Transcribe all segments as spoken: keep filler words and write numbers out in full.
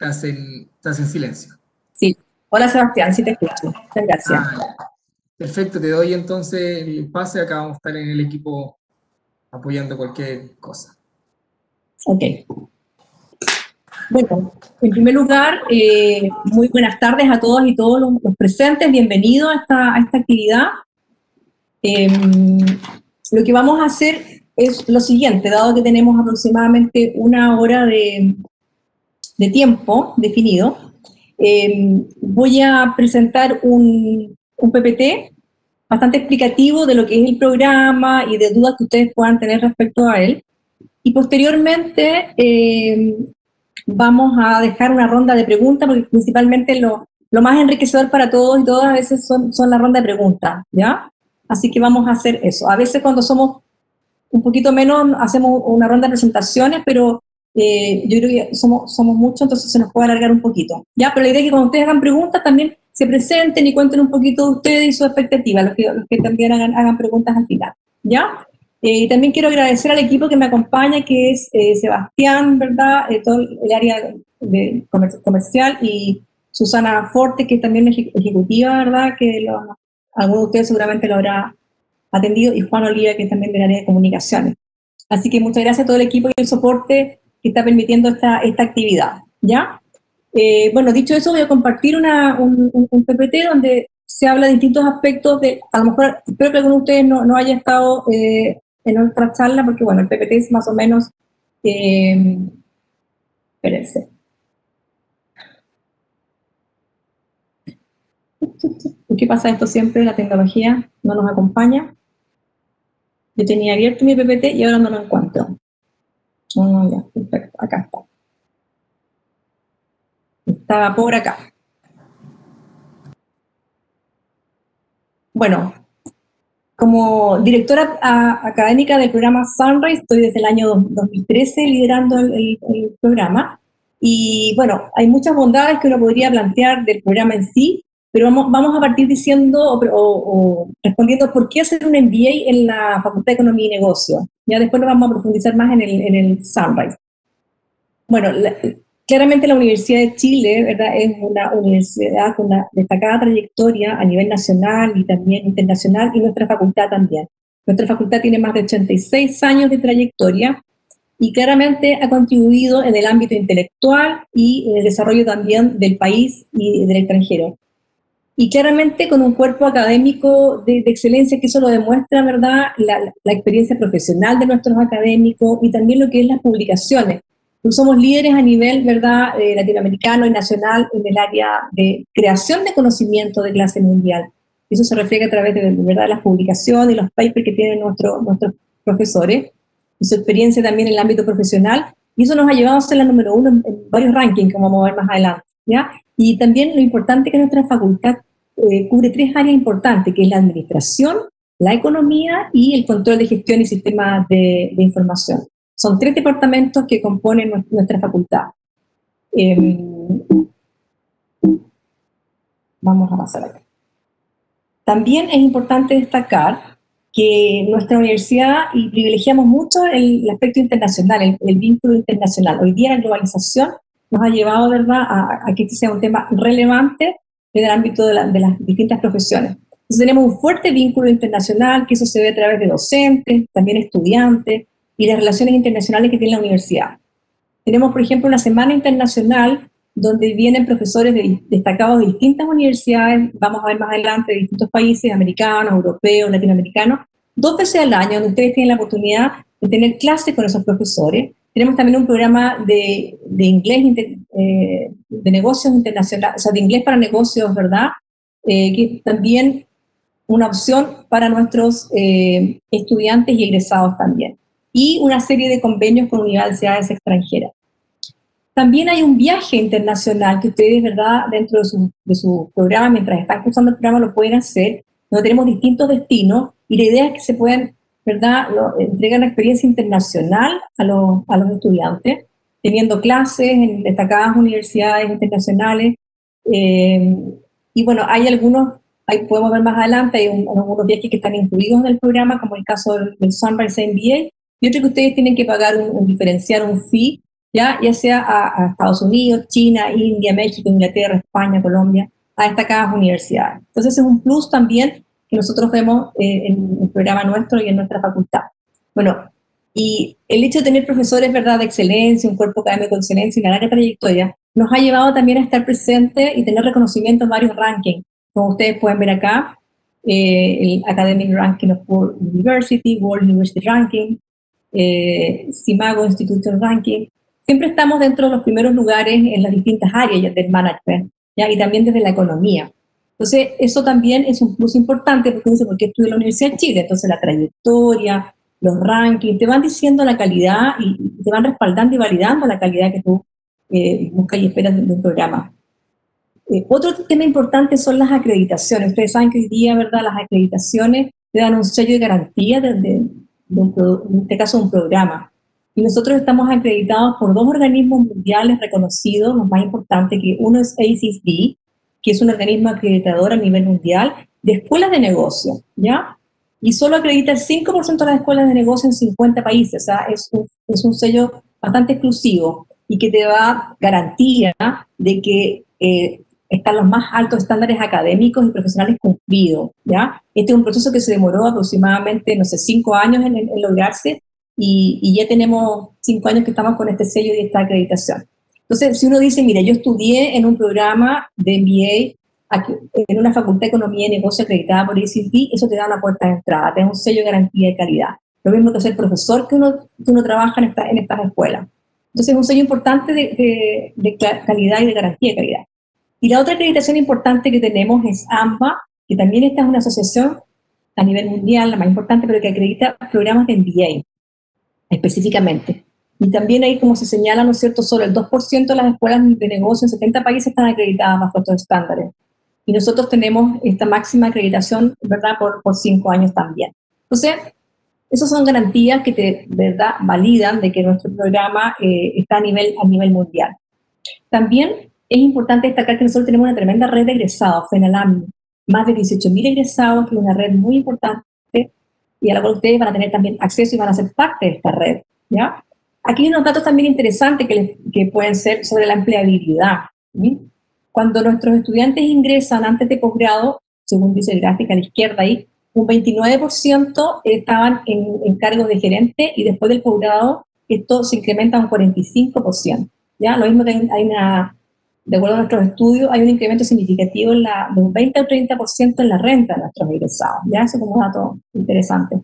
estás en, estás en silencio. Sí. Hola Sebastián, sí te escucho. Muchas gracias. Ah, perfecto, te doy entonces el pase. Acá vamos a estar en el equipo apoyando cualquier cosa. Ok. Bueno, en primer lugar, eh, muy buenas tardes a todos y todos los, los presentes. Bienvenidos a esta, a esta actividad. Eh, lo que vamos a hacer es lo siguiente, dado que tenemos aproximadamente una hora de, de tiempo definido, eh, voy a presentar un, un P P T bastante explicativo de lo que es el programa y de dudas que ustedes puedan tener respecto a él. Y posteriormente eh, vamos a dejar una ronda de preguntas, porque principalmente lo, lo más enriquecedor para todos y todas a veces son, son la ronda de preguntas, ¿ya? Así que vamos a hacer eso. A veces cuando somos un poquito menos hacemos una ronda de presentaciones, pero eh, yo creo que somos, somos muchos, entonces se nos puede alargar un poquito, ¿ya? Pero la idea es que cuando ustedes hagan preguntas también se presenten y cuenten un poquito de ustedes y sus expectativas, los que, los que también hagan, hagan preguntas al final, ¿ya? Eh, y también quiero agradecer al equipo que me acompaña, que es eh, Sebastián, ¿verdad? Eh, todo el área de comer comercial, y Susana Forte, que también es ejecutiva, ¿verdad? Que lo, alguno de ustedes seguramente lo habrá atendido, y Juan Oliva, que es también del área de comunicaciones. Así que muchas gracias a todo el equipo y el soporte que está permitiendo esta, esta actividad, ¿ya? Eh, bueno, dicho eso, voy a compartir una, un, un, un P P T donde se habla de distintos aspectos de, a lo mejor, espero que alguno de ustedes no, no haya estado eh, en otra charla, porque bueno, el P P T es más o menos, eh, espérense. ¿Por qué pasa esto siempre? La tecnología no nos acompaña. Yo tenía abierto mi P P T y ahora no lo encuentro. Oh, ya, perfecto, acá está. Estaba por acá. Bueno, como directora a, académica del programa Sunrise, estoy desde el año dos mil trece liderando el, el, el programa. Y bueno, hay muchas bondades que uno podría plantear del programa en sí, pero vamos, vamos a partir diciendo o, o, o respondiendo por qué hacer un M B A en la Facultad de Economía y Negocios. Ya después lo vamos a profundizar más en el, en el Sunrise. Bueno, la, claramente la Universidad de Chile, ¿verdad?, es una universidad con una destacada trayectoria a nivel nacional y también internacional, y nuestra facultad también. Nuestra facultad tiene más de ochenta y seis años de trayectoria y claramente ha contribuido en el ámbito intelectual y en el desarrollo también del país y del extranjero. Y claramente con un cuerpo académico de, de excelencia, que eso lo demuestra, ¿verdad?, la, la experiencia profesional de nuestros académicos y también lo que es las publicaciones. Pues somos líderes a nivel, ¿verdad?, eh, latinoamericano y nacional en el área de creación de conocimiento de clase mundial. Eso se refleja a través de, ¿verdad?, las publicaciones y los papers que tienen nuestro, nuestros profesores, y su experiencia también en el ámbito profesional, y eso nos ha llevado a ser la número uno en, en varios rankings, como vamos a ver más adelante, ¿ya? Y también lo importante es que nuestra facultad eh, cubre tres áreas importantes, que es la administración, la economía y el control de gestión y sistemas de, de información. Son tres departamentos que componen nuestra facultad. Eh, vamos a pasar acá. También es importante destacar que nuestra universidad, y privilegiamos mucho el, el aspecto internacional, el, el vínculo internacional. Hoy día la globalización nos ha llevado, ¿verdad?, a, a que este sea un tema relevante en el ámbito de, la, de las distintas profesiones. Entonces tenemos un fuerte vínculo internacional, que eso se ve a través de docentes, también estudiantes, y las relaciones internacionales que tiene la universidad. Tenemos, por ejemplo, una semana internacional donde vienen profesores de, destacados de distintas universidades, vamos a ver más adelante, de distintos países, americanos, europeos, latinoamericanos, dos veces al año, donde ustedes tienen la oportunidad de tener clases con esos profesores. Tenemos también un programa de, de inglés, inter, eh, de negocios internacionales, o sea, de inglés para negocios, ¿verdad?, eh, que es también una opción para nuestros eh, estudiantes y egresados también. Y una serie de convenios con universidades extranjeras. También hay un viaje internacional que ustedes, ¿verdad?, dentro de su, de su programa, mientras están cursando el programa, lo pueden hacer, donde tenemos distintos destinos, y la idea es que se puedan, ¿verdad?, lo, entregar una experiencia internacional a los, a los estudiantes, teniendo clases en destacadas universidades internacionales, eh, y bueno, hay algunos, ahí podemos ver más adelante, hay un, algunos viajes que están incluidos en el programa, como el caso del, del Sunrise M B A, y otro que ustedes tienen que pagar un, un diferencial, un fee, ya, ya sea a, a Estados Unidos, China, India, México, Inglaterra, España, Colombia, a destacadas universidades. Entonces es un plus también que nosotros vemos eh, en el programa nuestro y en nuestra facultad. Bueno, y el hecho de tener profesores, ¿verdad?, de excelencia, un cuerpo académico de excelencia y una larga trayectoria, nos ha llevado también a estar presentes y tener reconocimiento en varios rankings. Como ustedes pueden ver acá, eh, el Academic Ranking of World University, World University Ranking, eh, Simago Institution Ranking. Siempre estamos dentro de los primeros lugares en las distintas áreas del management, ¿ya? Y también desde la economía. Entonces, eso también es un plus importante, porque dice, ¿por qué estudio en la Universidad de Chile? Entonces, la trayectoria, los rankings, te van diciendo la calidad y te van respaldando y validando la calidad que tú eh, buscas y esperas de un programa. Eh, otro tema importante son las acreditaciones. Ustedes saben que hoy día, ¿verdad?, las acreditaciones te dan un sello de garantía de, de, de un, en este caso, un programa. Y nosotros estamos acreditados por dos organismos mundiales reconocidos, los más importantes, que uno es A C S B, que es un organismo acreditador a nivel mundial de escuelas de negocio, ¿ya? Y solo acredita el cinco por ciento de las escuelas de negocio en cincuenta países, o sea, es un, es un sello bastante exclusivo y que te da garantía de que eh, están los más altos estándares académicos y profesionales cumplidos, ¿ya? Este es un proceso que se demoró aproximadamente, no sé, cinco años en, en lograrse, y, y ya tenemos cinco años que estamos con este sello y esta acreditación. Entonces, si uno dice, mira, yo estudié en un programa de M B A aquí, en una facultad de Economía y Negocio acreditada por A C S B, eso te da una puerta de entrada, te da un sello de garantía de calidad. Lo mismo que ser profesor que uno, que uno trabaja en, esta, en estas escuelas. Entonces, es un sello importante de, de, de calidad y de garantía de calidad. Y la otra acreditación importante que tenemos es AMBA, que también esta es una asociación a nivel mundial, la más importante, pero que acredita programas de M B A específicamente. Y también ahí, como se señala, ¿no es cierto?, solo el dos por ciento de las escuelas de negocio en setenta países están acreditadas bajo estos estándares. Y nosotros tenemos esta máxima acreditación, ¿verdad?, por, por cinco años también. Entonces, esas son garantías que te, ¿verdad?, validan de que nuestro programa eh, está a nivel, a nivel mundial. También es importante destacar que nosotros tenemos una tremenda red de egresados, FENALAMNI, más de dieciocho mil egresados, que es una red muy importante y a la cual ustedes van a tener también acceso y van a ser parte de esta red, ¿ya? Aquí hay unos datos también interesantes que, les, que pueden ser sobre la empleabilidad, ¿sí? Cuando nuestros estudiantes ingresan antes de posgrado, según dice el gráfico a la izquierda ahí, un veintinueve por ciento estaban en, en cargos de gerente, y después del posgrado esto se incrementa a un cuarenta y cinco por ciento, ¿ya? Lo mismo que hay, hay una, de acuerdo a nuestros estudios, hay un incremento significativo en la, de un veinte al treinta por ciento en la renta de nuestros egresados, ¿ya? Eso como un dato interesante.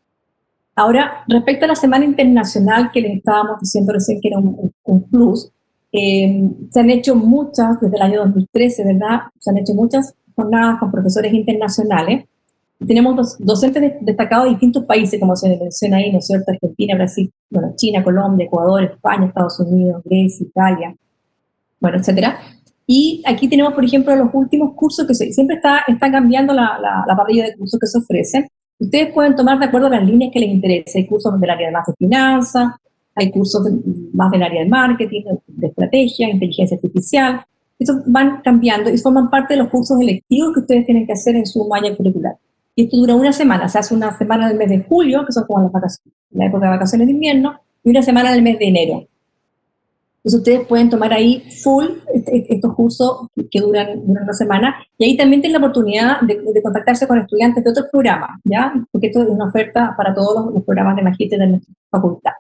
Ahora, respecto a la Semana Internacional que les estábamos diciendo recién que era un, un plus, eh, se han hecho muchas, desde el año dos mil trece, ¿verdad? Se han hecho muchas jornadas con profesores internacionales. Tenemos dos, docentes destacados de distintos países, como se menciona ahí, ¿no es cierto?, Argentina, Brasil, bueno, China, Colombia, Ecuador, España, Estados Unidos, Grecia, Italia, bueno, etcétera. Y aquí tenemos, por ejemplo, los últimos cursos que se, siempre está, está cambiando la, la, la parrilla de cursos que se ofrecen. Ustedes pueden tomar de acuerdo a las líneas que les interese. Hay cursos del área de más de finanzas, hay cursos de, más del área de marketing, de estrategia, inteligencia artificial. Eso van cambiando y forman parte de los cursos electivos que ustedes tienen que hacer en su malla curricular. Y esto dura una semana. Se hace una semana del mes de julio, que son como las vacaciones, la época de vacaciones de invierno, y una semana del mes de enero. Entonces ustedes pueden tomar ahí full estos cursos que duran, duran una semana, y ahí también tienen la oportunidad de, de contactarse con estudiantes de otros programas, ¿ya? Porque esto es una oferta para todos los, los programas de magíster de nuestra facultad.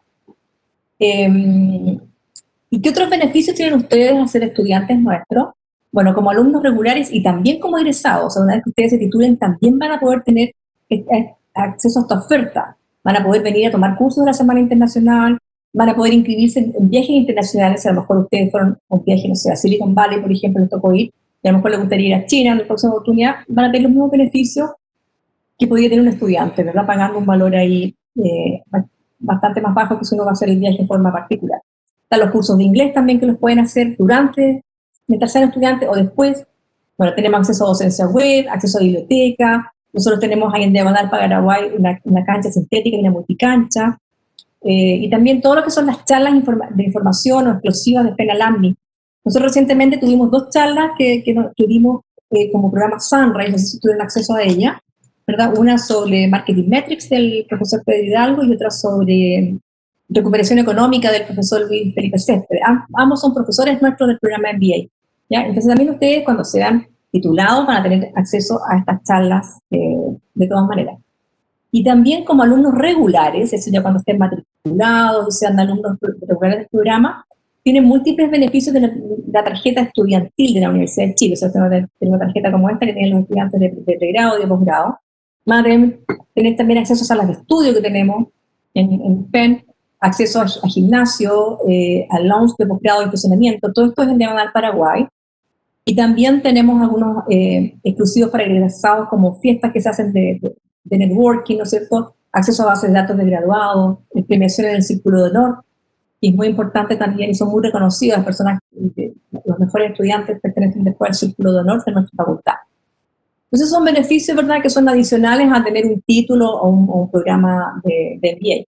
Eh, ¿Y qué otros beneficios tienen ustedes al ser estudiantes nuestros? Bueno, como alumnos regulares y también como egresados, o sea, una vez que ustedes se titulen, también van a poder tener acceso a esta oferta. Van a poder venir a tomar cursos de la Semana Internacional, van a poder inscribirse en viajes internacionales. A lo mejor ustedes fueron a un viaje, no sé, a Silicon Valley, por ejemplo, les tocó ir, y a lo mejor les gustaría ir a China en la próxima oportunidad, van a tener los mismos beneficios que podría tener un estudiante, ¿verdad? Pagando un valor ahí eh, bastante más bajo que si uno va a hacer el viaje en forma particular. Están los cursos de inglés también que los pueden hacer durante, mientras sean estudiantes o después. Bueno, tenemos acceso a docencia web, acceso a biblioteca. Nosotros tenemos ahí en Diagonal Paraguay una, una cancha sintética y una multicancha. Eh, y también todo lo que son las charlas informa de información o exclusivas de FENALAMNI. Nosotros recientemente tuvimos dos charlas que, que, que dimos eh, como programa Sunrise, no sé si tuvieron acceso a ella, ¿verdad? Una sobre Marketing Metrics del profesor Pedro Hidalgo y otra sobre recuperación económica del profesor Luis Felipe Céspedes. Am ambos son profesores nuestros del programa M B A, ¿ya? Entonces también ustedes cuando sean titulados van a tener acceso a estas charlas eh, de todas maneras. Y también como alumnos regulares, eso ya cuando estén matriculados o sean alumnos regulares del programa, tienen múltiples beneficios de la, la tarjeta estudiantil de la Universidad de Chile. O sea, tenemos una tarjeta como esta que tienen los estudiantes de, de pregrado y de posgrado. Van a tener, tener también acceso a salas de estudio que tenemos en, en P E N, acceso a, a gimnasio, eh, al lounge de posgrado y estacionamiento. Todo esto es en Diagonal Paraguay. Y también tenemos algunos eh, exclusivos para egresados, como fiestas que se hacen de, de, de networking, ¿no es cierto? Acceso a bases de datos de graduados, premiaciones del Círculo de Honor, y es muy importante también, y son muy reconocidas las personas, de, los mejores estudiantes pertenecen después al Círculo de Honor de nuestra facultad. Entonces son beneficios, ¿verdad?, que son adicionales a tener un título o un, o un programa de, de M B A.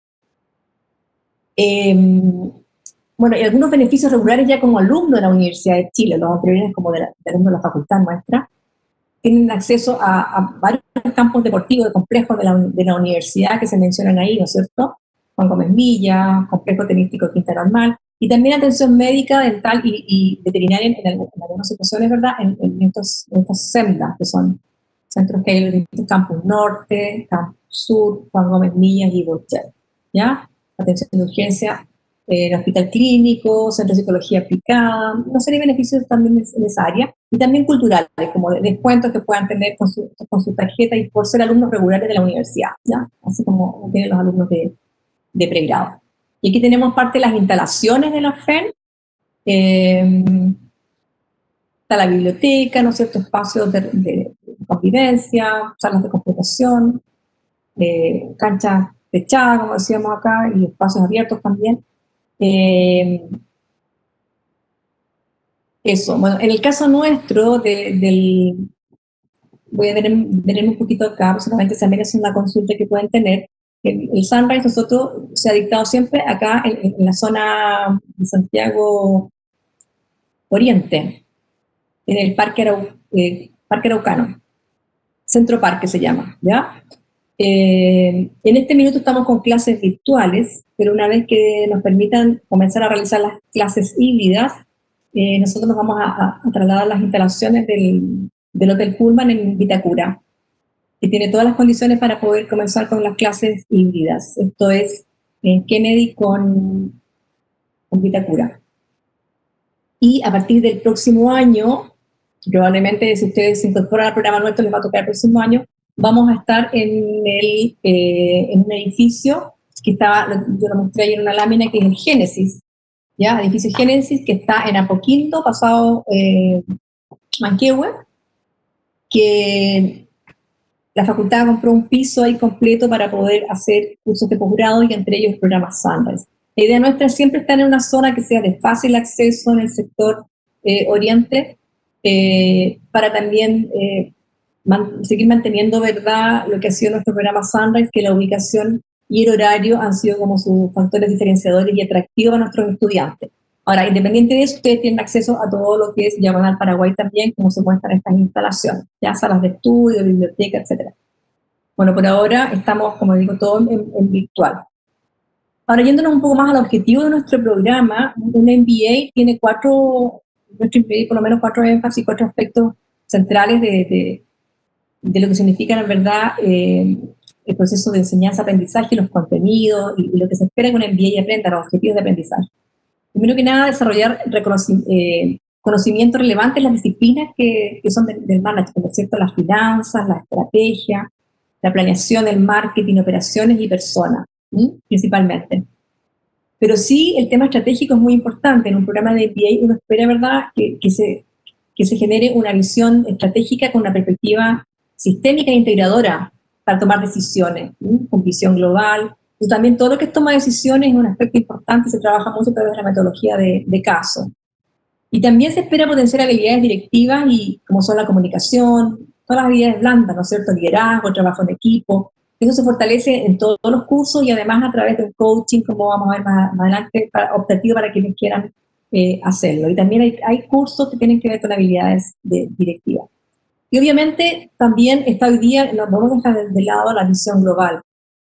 Eh, bueno, y algunos beneficios regulares ya como alumno de la Universidad de Chile, los anteriores como de, la, de alumno de la facultad nuestra, tienen acceso a, a varios campos deportivos, de complejos de la, de la universidad que se mencionan ahí, ¿no es cierto? Juan Gómez Milla, complejo tenístico Quinta Normal, y también atención médica, dental y, y veterinaria en, en, en algunas situaciones, ¿verdad? En, en, estos, en estas sendas, que son centros que hay en el Campus Norte, Campus Sur, Juan Gómez Milla y Bolcher, ¿ya? Atención de urgencia, eh, el hospital clínico, centro de psicología aplicada, una serie de beneficios también en esa área, y también culturales, como descuentos que puedan tener con su, con su tarjeta y por ser alumnos regulares de la universidad, ¿ya? Así como tienen los alumnos de, de pregrado. Y aquí tenemos parte de las instalaciones de la F E N, eh, está la biblioteca, ¿no es cierto?, espacios de, de, de convivencia, salas de computación, eh, canchas techadas, como decíamos acá, y espacios abiertos también. Eh, eso, bueno, en el caso nuestro, de, del, voy a tener un poquito acá, solamente también es una consulta que pueden tener. El, el Sunrise nosotros se ha dictado siempre acá en, en la zona de Santiago Oriente, en el Parque, Arau, eh, Parque Araucano, Centro Parque se llama, ¿ya? Eh, en este minuto estamos con clases virtuales, pero una vez que nos permitan comenzar a realizar las clases híbridas, eh, nosotros nos vamos a, a, a trasladar las instalaciones del, del Hotel Pullman en Vitacura, que tiene todas las condiciones para poder comenzar con las clases híbridas. Esto es en Kennedy con, con Vitacura. Y a partir del próximo año, probablemente si ustedes se incorporan al programa nuestro, les va a tocar el próximo año, vamos a estar en, el, eh, en un edificio que estaba, yo lo mostré ahí en una lámina, que es el Génesis, ¿ya? Edificio Génesis, que está en Apoquindo, pasado eh, Manquehue, que la facultad compró un piso ahí completo para poder hacer cursos de posgrado y entre ellos el programa Sunrise. La idea nuestra es siempre estar en una zona que sea de fácil acceso en el sector eh, oriente, eh, para también eh, man, seguir manteniendo, ¿verdad?, lo que ha sido nuestro programa Sunrise, que la ubicación y el horario han sido como sus factores diferenciadores y atractivos a nuestros estudiantes. Ahora, independiente de eso, ustedes tienen acceso a todo lo que es Diagonal Paraguay también, como se muestran estas instalaciones, ya salas de estudio, biblioteca, etcétera. Bueno, por ahora estamos, como digo, todo en, en virtual. Ahora, yéndonos un poco más al objetivo de nuestro programa, un M B A tiene cuatro, nuestro M B A por lo menos cuatro énfasis, cuatro aspectos centrales de, de, de lo que significa, en verdad, eh, el proceso de enseñanza-aprendizaje, los contenidos y, y lo que se espera que un M B A aprenda, los objetivos de aprendizaje. Primero que nada, desarrollar eh, conocimientos relevantes en las disciplinas que, que son de, del management, ¿no es cierto? Las finanzas, la estrategia, la planeación, el marketing, operaciones y personas, ¿sí?, principalmente. Pero sí, el tema estratégico es muy importante. En un programa de M B A uno espera, ¿verdad?, que, que, se, que se genere una visión estratégica con una perspectiva sistémica e integradora para tomar decisiones, ¿sí?, con visión global. Y también todo lo que es toma de decisiones es un aspecto importante, se trabaja mucho a través de la metodología de, de caso. Y también se espera potenciar habilidades directivas, y como son la comunicación, todas las habilidades blandas, ¿no es cierto?, liderazgo, trabajo en equipo. Eso se fortalece en todos los cursos y además a través de un coaching, como vamos a ver más, más adelante, para, optativo para quienes quieran eh, hacerlo. Y también hay, hay cursos que tienen que ver con habilidades de, directivas. Y obviamente también está hoy día, no vamos a dejar de lado la visión global.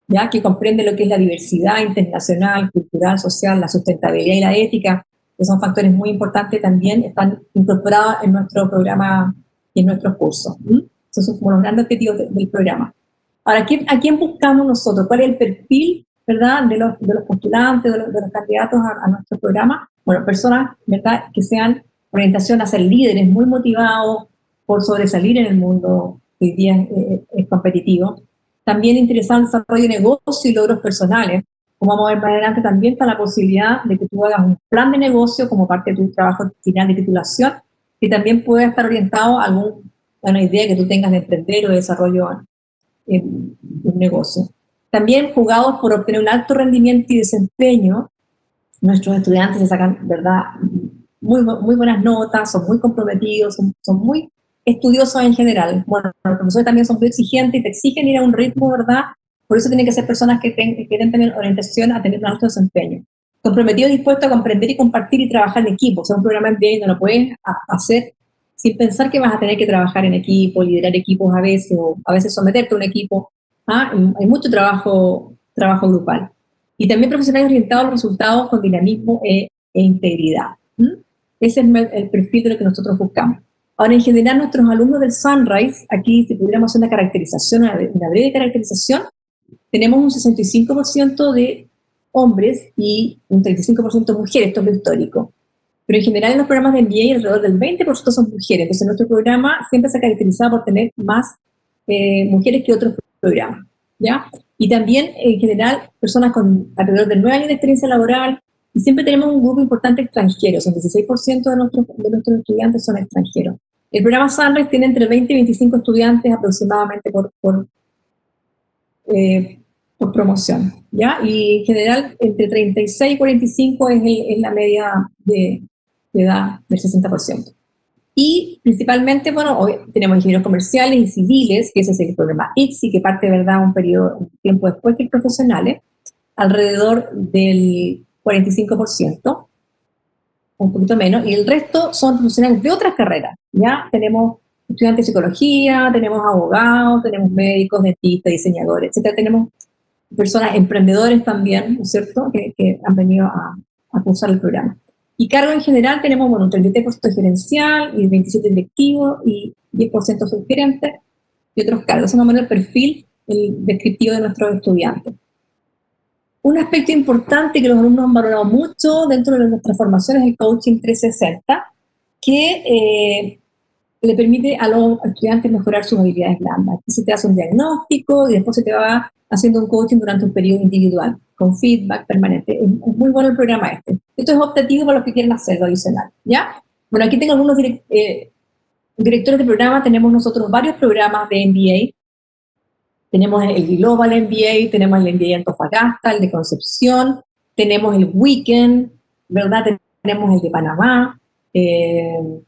ya que comprende lo que es la diversidad internacional, cultural, social, la sustentabilidad y la ética, que son factores muy importantes también, están incorporados en nuestro programa y en nuestros cursos. ¿Mm? Esos son como los grandes objetivos de, del programa. Ahora, ¿a quién, ¿a quién buscamos nosotros? ¿Cuál es el perfil, verdad, de los, de los postulantes, de los, de los candidatos a, a nuestro programa? Bueno, personas, ¿verdad?, que sean orientación a ser líderes, muy motivados por sobresalir en el mundo que hoy día es, es competitivo. También interesado en el desarrollo de negocio y logros personales. Como vamos a ver más adelante, también está la posibilidad de que tú hagas un plan de negocio como parte de tu trabajo final de titulación, que también puede estar orientado a alguna una idea que tú tengas de emprender o de desarrollo en un negocio. También jugados por obtener un alto rendimiento y desempeño. Nuestros estudiantes se sacan, ¿verdad?, muy, muy buenas notas, son muy comprometidos, son, son muy estudiosos en general. Bueno, los profesores también son muy exigentes y te exigen ir a un ritmo, ¿verdad? Por eso tienen que ser personas que, ten, que quieren tener orientación a tener un alto desempeño. Comprometidos y dispuestos a comprender y compartir y trabajar en equipo. O sea, un programa M B A no lo puedes hacer sin pensar que vas a tener que trabajar en equipo, liderar equipos a veces, o a veces someterte a un equipo. ¿Ah? Hay mucho trabajo, trabajo grupal. Y también profesionales orientados a los resultados con dinamismo e, e integridad. ¿Mm? Ese es el perfil de lo que nosotros buscamos. Ahora, en general, nuestros alumnos del Sunrise, aquí si pudiéramos hacer una caracterización, una, una breve caracterización, tenemos un sesenta y cinco por ciento de hombres y un treinta y cinco por ciento de mujeres, esto es lo histórico. Pero en general en los programas de M B A alrededor del veinte por ciento son mujeres, entonces nuestro programa siempre se ha caracterizado por tener más eh, mujeres que otros programas, ¿ya? Y también, en general, personas con alrededor de nueve años de experiencia laboral, y siempre tenemos un grupo importante extranjero, el dieciséis por ciento de nuestros, de nuestros estudiantes son extranjeros. El programa Sunrise tiene entre veinte y veinticinco estudiantes aproximadamente por, por, eh, por promoción, ¿ya? Y en general, entre treinta y seis y cuarenta y cinco es, el, es la media de, de edad del sesenta por ciento. Y principalmente, bueno, hoy tenemos ingenieros comerciales y civiles, que ese es el programa I T S I, que parte, ¿verdad?, un periodo, un tiempo después que profesionales, alrededor del cuarenta y cinco por ciento, un poquito menos, y el resto son profesionales de otras carreras, ¿ya? Tenemos estudiantes de psicología, tenemos abogados, tenemos médicos, dentistas, diseñadores, etcétera. Tenemos personas, emprendedores también, ¿no es cierto?, que, que han venido a, a cursar el programa. Y cargo en general tenemos, bueno, un treinta y tres por ciento gerencial y veintisiete directivo y diez por ciento subgerente y otros cargos. Ese es más o menos el perfil, el descriptivo de nuestros estudiantes. Un aspecto importante que los alumnos han valorado mucho dentro de nuestra formación es el coaching trescientos sesenta, que eh, le permite a los estudiantes mejorar sus habilidades blandas. Aquí se te hace un diagnóstico y después se te va haciendo un coaching durante un periodo individual, con feedback permanente. Es, es muy bueno el programa este. Esto es optativo para los que quieren hacerlo adicional, ¿ya? Bueno, aquí tengo algunos direct, eh, directores de programa. Tenemos nosotros varios programas de M B A. Tenemos el Global M B A, tenemos el M B A Antofagasta, el de Concepción, tenemos el Weekend, ¿verdad? Tenemos el de Panamá, eh,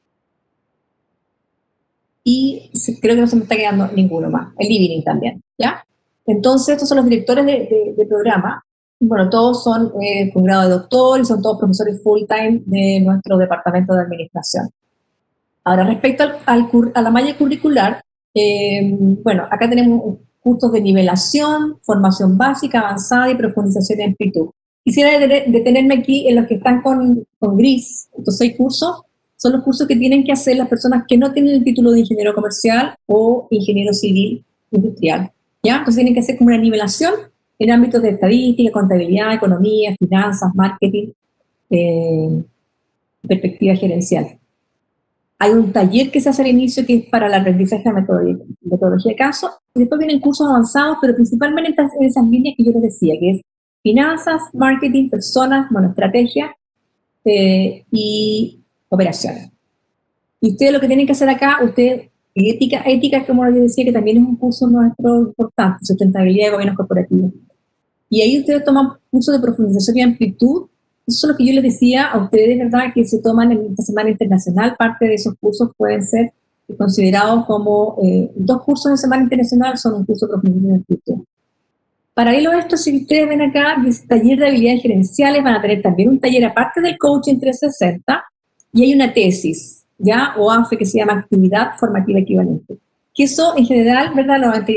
y creo que no se me está quedando ninguno más, el Evening también, ¿ya? Entonces, estos son los directores de, de, de programa. Bueno, todos son eh, con grado de doctor y son todos profesores full-time de nuestro departamento de administración. Ahora, respecto al, al, a la malla curricular, eh, bueno, acá tenemos cursos de nivelación, formación básica, avanzada y profundización en amplitud. Quisiera detenerme aquí en los que están con, con gris. Estos seis cursos son los cursos que tienen que hacer las personas que no tienen el título de ingeniero comercial o ingeniero civil industrial, ¿ya? Entonces tienen que hacer como una nivelación en ámbitos de estadística, contabilidad, economía, finanzas, marketing, eh, perspectiva gerencial. Hay un taller que se hace al inicio que es para el aprendizaje de metodología, metodología de caso, y después vienen cursos avanzados, pero principalmente en esas líneas que yo les decía, que es finanzas, marketing, personas, bueno, estrategia eh, y operaciones. Y ustedes lo que tienen que hacer acá, ustedes, ética, ética, como les decía, que también es un curso nuestro importante, sustentabilidad de gobiernos corporativos. Y ahí ustedes toman cursos de profundización y amplitud. Eso es lo que yo les decía a ustedes, ¿verdad?, que se toman en esta Semana Internacional. Parte de esos cursos pueden ser considerados como eh, dos cursos de Semana Internacional, son un curso de profundización y amplitud. Paralelo a esto, si ustedes ven acá, dice taller de habilidades gerenciales, van a tener también un taller aparte del coaching trescientos sesenta, y hay una tesis, ¿ya?, o A F E, que se llama Actividad Formativa Equivalente. Que eso, en general, ¿verdad?,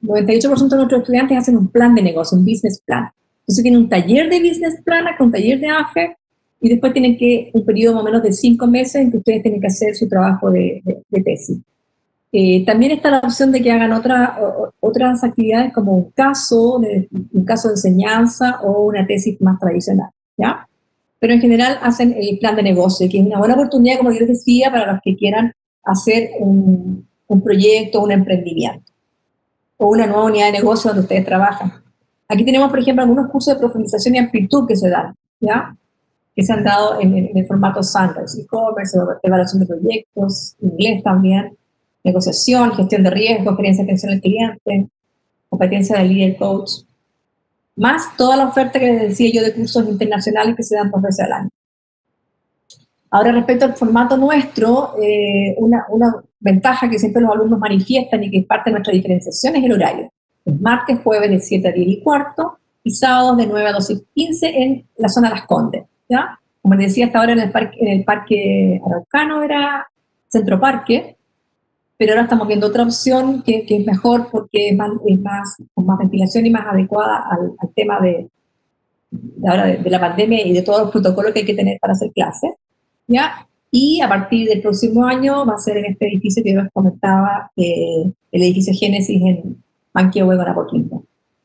noventa y ocho por ciento de nuestros estudiantes hacen un plan de negocio, un business plan. Entonces tienen un taller de business plan, con un taller de A F E, y después tienen que, un periodo más o menos de cinco meses en que ustedes tienen que hacer su trabajo de, de, de tesis. Eh, también está la opción de que hagan otra, o, otras actividades como un caso, de, un caso de enseñanza o una tesis más tradicional, ¿ya? Pero en general hacen el plan de negocio, que es una buena oportunidad, como yo les decía, para los que quieran hacer un, un proyecto, un emprendimiento, o una nueva unidad de negocio donde ustedes trabajan. Aquí tenemos, por ejemplo, algunos cursos de profundización y amplitud que se dan, ¿ya? Que se han dado en, en el formato Sanders, e-commerce, evaluación de proyectos, inglés también, negociación, gestión de riesgo, experiencia de atención al cliente, competencia de líder coach, más toda la oferta que les decía yo de cursos internacionales que se dan por veces al año. Ahora, respecto al formato nuestro, eh, una, una ventaja que siempre los alumnos manifiestan y que es parte de nuestra diferenciación es el horario. Es martes, jueves de siete a diez y cuarto y sábados de nueve a doce y quince en la zona de Las Condes, ¿ya? Como les decía, hasta ahora en el parque, en el parque Araucano era Centro Parque, pero ahora estamos viendo otra opción que, que es mejor porque es más, es más, con más ventilación y más adecuada al, al tema de, de, ahora de, de la pandemia y de todos los protocolos que hay que tener para hacer clases, ¿ya? Y a partir del próximo año va a ser en este edificio que yo les comentaba, eh, el edificio Génesis en Manquehue, Apoquindo.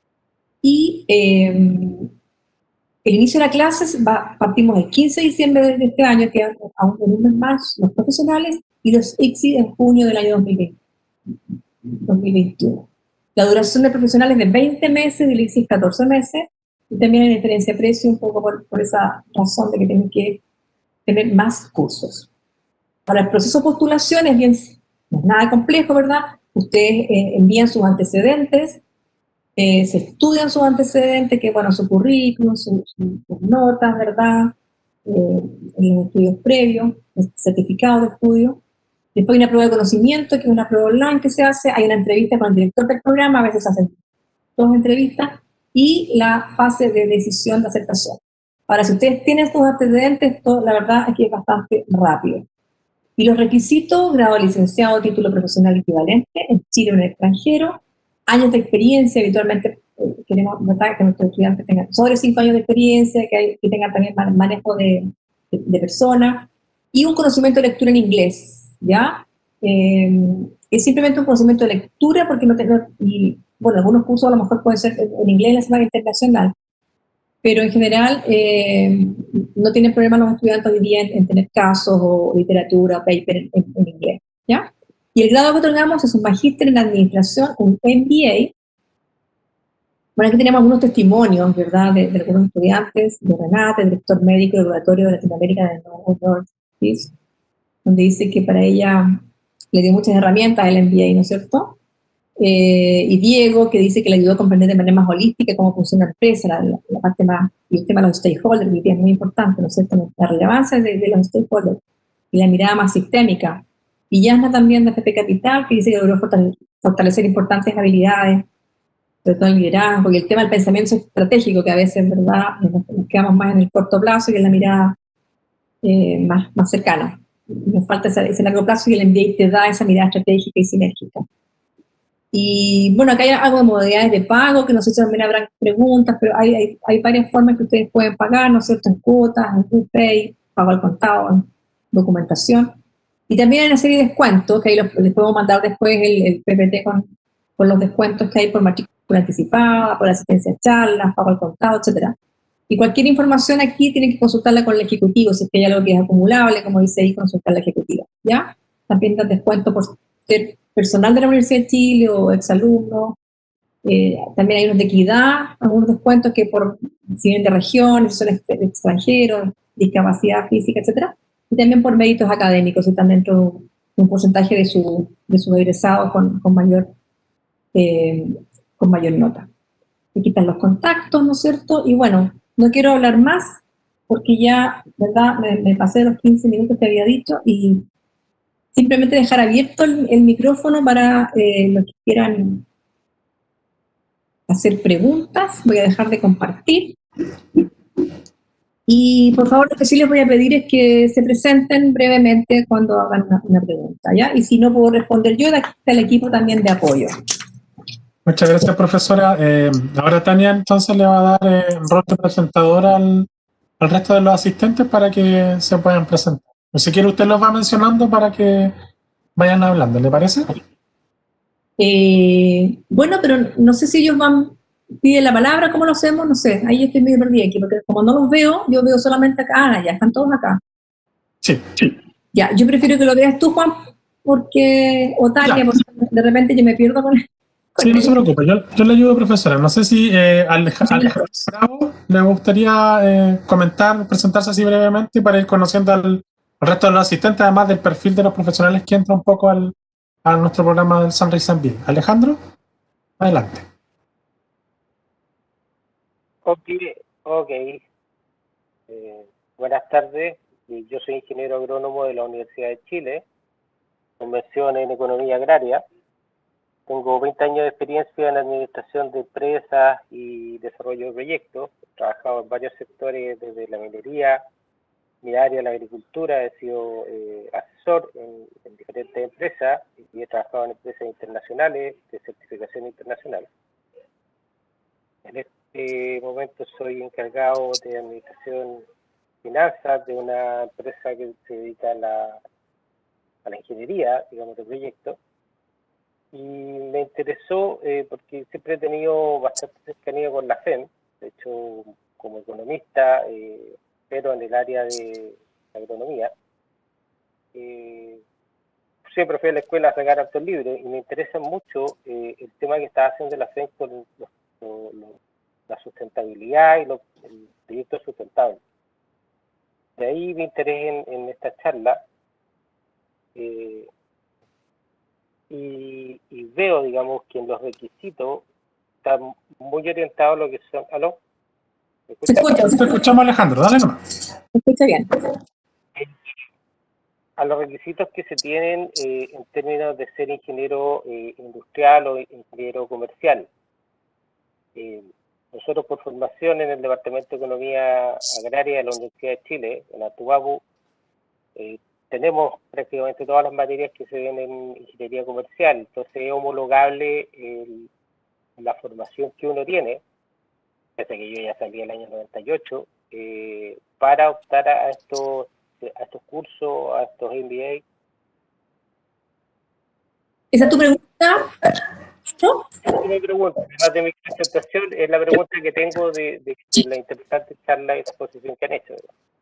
Y eh, el inicio de la clase va, partimos el quince de diciembre de este año, que aún en un mes más los profesionales, y los I C S I en junio del año dos mil veinte, dos mil veintiuno. La duración de profesionales de veinte meses, del I C S I catorce meses, y también hay diferencia de precio un poco por, por esa razón de que tienen que tener más cursos. Para el proceso de postulación es bien, no es nada complejo, ¿verdad? Ustedes eh, envían sus antecedentes, eh, se estudian sus antecedentes, que bueno, su currículum, sus su, su notas, ¿verdad? Eh, los estudios previos, el certificado de estudio. Después hay una prueba de conocimiento, que es una prueba online que se hace, hay una entrevista con el director del programa, a veces hacen dos entrevistas, y la fase de decisión de aceptación. Ahora, si ustedes tienen estos antecedentes, todo, la verdad es que es bastante rápido. Y los requisitos: grado de licenciado, título profesional equivalente, en Chile o en el extranjero, años de experiencia, habitualmente eh, queremos, ¿verdad?, que nuestros estudiantes tengan sobre cinco años de experiencia, que, hay, que tengan también manejo de, de, de personas, y un conocimiento de lectura en inglés, ¿ya? Eh, es simplemente un conocimiento de lectura, porque no tengo, y bueno, algunos cursos a lo mejor pueden ser en inglés en la semana internacional, pero en general eh, no tienen problema los estudiantes hoy día en, en tener casos o literatura o paper en, en, en inglés, ¿ya? Y el grado que otorgamos es un magíster en administración, un M B A. Bueno, aquí tenemos algunos testimonios, ¿verdad?, de, de algunos estudiantes, de Renata, el director médico del laboratorio de Latinoamérica de Northeast, donde dice que para ella le dio muchas herramientas el M B A, ¿no es cierto? Eh, y Diego, que dice que le ayudó a comprender de manera más holística cómo funciona la empresa, la, la, la parte más, y el tema de los stakeholders, que es muy importante, ¿no es cierto?, la relevancia de, de los stakeholders y la mirada más sistémica. Y Yasna también de F P Capital, que dice que logró fortalecer importantes habilidades, sobre todo el liderazgo y el tema del pensamiento estratégico, que a veces, ¿verdad?, nos, nos quedamos más en el corto plazo y en la mirada eh, más, más cercana. Nos falta ese, ese largo plazo, y el M B A te da esa mirada estratégica y sinérgica. Y bueno, acá hay algo de modalidades de pago, que no sé si también habrán preguntas, pero hay, hay, hay varias formas que ustedes pueden pagar, ¿no es cierto?, en cuotas, en WePay, pago al contado, en documentación. Y también hay una serie de descuentos, que ahí los, les podemos mandar después el, el P P T con, con los descuentos que hay por matrícula anticipada, por asistencia a charlas, pago al contado, etcétera. Y cualquier información aquí tienen que consultarla con el ejecutivo, si es que hay algo que es acumulable, como dice ahí, consultar la ejecutiva, ¿ya? También dan descuento por ser personal de la Universidad de Chile o exalumnos. Eh, también hay unos de equidad, algunos descuentos que por, si vienen de regiones, son extranjeros, discapacidad física, etcétera. Y también por méritos académicos, si están dentro de un porcentaje de, su, de sus egresados con, con, mayor, eh, con mayor nota. Aquí están los contactos, ¿no es cierto? Y bueno, no quiero hablar más, porque ya, ¿verdad?, me, me pasé los quince minutos que había dicho, y simplemente dejar abierto el, el micrófono para eh, los que quieran hacer preguntas. Voy a dejar de compartir. Y por favor, lo que sí les voy a pedir es que se presenten brevemente cuando hagan una, una pregunta, ¿ya? Y si no puedo responder yo, de aquí está el equipo también de apoyo. Muchas gracias, profesora. Eh, ahora Tania entonces le va a dar eh, rol de presentadora al, al resto de los asistentes para que se puedan presentar. O si quiere usted los va mencionando para que vayan hablando, ¿le parece? Eh, bueno, pero no sé si ellos van, piden la palabra, ¿cómo lo hacemos? No sé, ahí estoy medio perdida aquí, porque como no los veo, yo veo solamente acá, ah, ya, están todos acá. Sí, sí. Ya, yo prefiero que lo veas tú, Juan, porque, o Tania, porque de repente yo me pierdo con, con Sí, no él. se preocupe, yo, yo le ayudo, profesora. No sé si eh, Alejandro Bravo le gustaría eh, comentar, presentarse así brevemente para ir conociendo al, al resto de los asistentes, además del perfil de los profesionales que entra un poco al, a nuestro programa del Sunrise and Build. Alejandro, adelante. Ok, ok. Eh, buenas tardes. Yo soy ingeniero agrónomo de la Universidad de Chile, convención en economía agraria. Tengo veinte años de experiencia en administración de empresas y desarrollo de proyectos. He trabajado en varios sectores, desde la minería, mi área, la agricultura. He sido eh, asesor en, en diferentes empresas y he trabajado en empresas internacionales de certificación internacional. En este momento soy encargado de administración finanzas de una empresa que se dedica a la, a la ingeniería, digamos, de proyectos. Y me interesó eh, porque siempre he tenido bastante cercanía con la F E M, de hecho, como economista, eh, pero en el área de agronomía. Eh, siempre fui a la escuela a sacar hartos libros y me interesa mucho eh, el tema que está haciendo la F E M con los, los, los, la sustentabilidad y los, el proyecto sustentable. De ahí mi interés en, en esta charla. Eh, y, y veo, digamos, que en los requisitos está muy orientado a lo que son... ¿Aló? ¿Me Se escuchan? escucha, Te escuchamos, Alejandro, dale nomás. se escucha bien. A los requisitos que se tienen eh, en términos de ser ingeniero eh, industrial o ingeniero comercial. Eh, nosotros por formación en el Departamento de Economía Agraria de la Universidad de Chile, en Atubabu, eh, tenemos prácticamente todas las materias que se ven en ingeniería comercial, entonces es homologable el, la formación que uno tiene, desde que yo ya salí el año noventa y ocho, eh, para optar a estos, a estos cursos, a estos M B A. ¿Esa es tu pregunta? ¿No? Esa es mi pregunta, además de mi presentación, es la pregunta que tengo de, de, de la interesante charla y exposición que han hecho.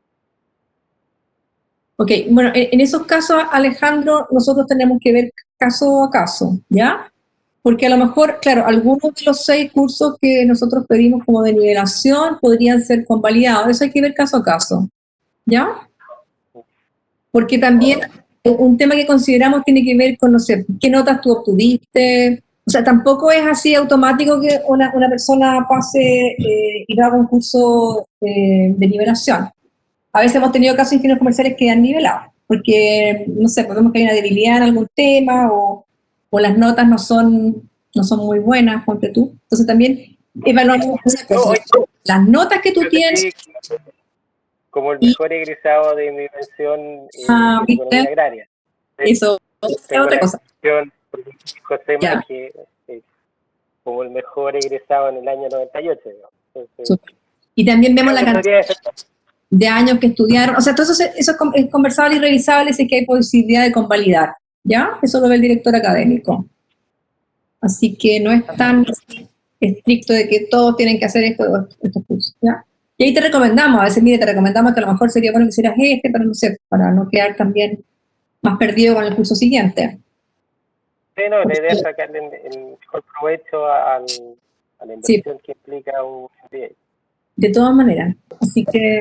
Ok, bueno, en, en esos casos, Alejandro, nosotros tenemos que ver caso a caso, ¿ya? Porque a lo mejor, claro, algunos de los seis cursos que nosotros pedimos como de nivelación podrían ser convalidados. Eso hay que ver caso a caso, ¿ya? Porque también un tema que consideramos tiene que ver con, no sé, qué notas tú obtuviste. O sea, tampoco es así automático que una, una persona pase eh, y haga un curso eh, de nivelación. A veces hemos tenido casos de ingenieros comerciales que han nivelado, porque, no sé, podemos que hay una debilidad en algún tema o, o las notas no son, no son muy buenas, ponte tú. Entonces también evaluamos una cosa, las notas que tú tienes. Como el mejor egresado de mi mención eh, Ah, en economía agraria. Eso es otra cosa. José Ya. que eh, como el mejor egresado en el año noventa y ocho. Entonces, y también vemos la cantidad de años que estudiaron. O sea, todo eso, eso es conversable y revisable si es que hay posibilidad de convalidar. ¿Ya? Eso lo ve el director académico. Así que no es tan estricto de que todos tienen que hacer esto, estos cursos. ¿Ya? Y ahí te recomendamos, a veces, mire, te recomendamos que a lo mejor sería bueno que hicieras este, pero no sé, para no quedar también más perdido con el curso siguiente. Sí, no, la idea es sacarle el mejor provecho al, a la inversión sí. que implica un M B A. De todas maneras, así que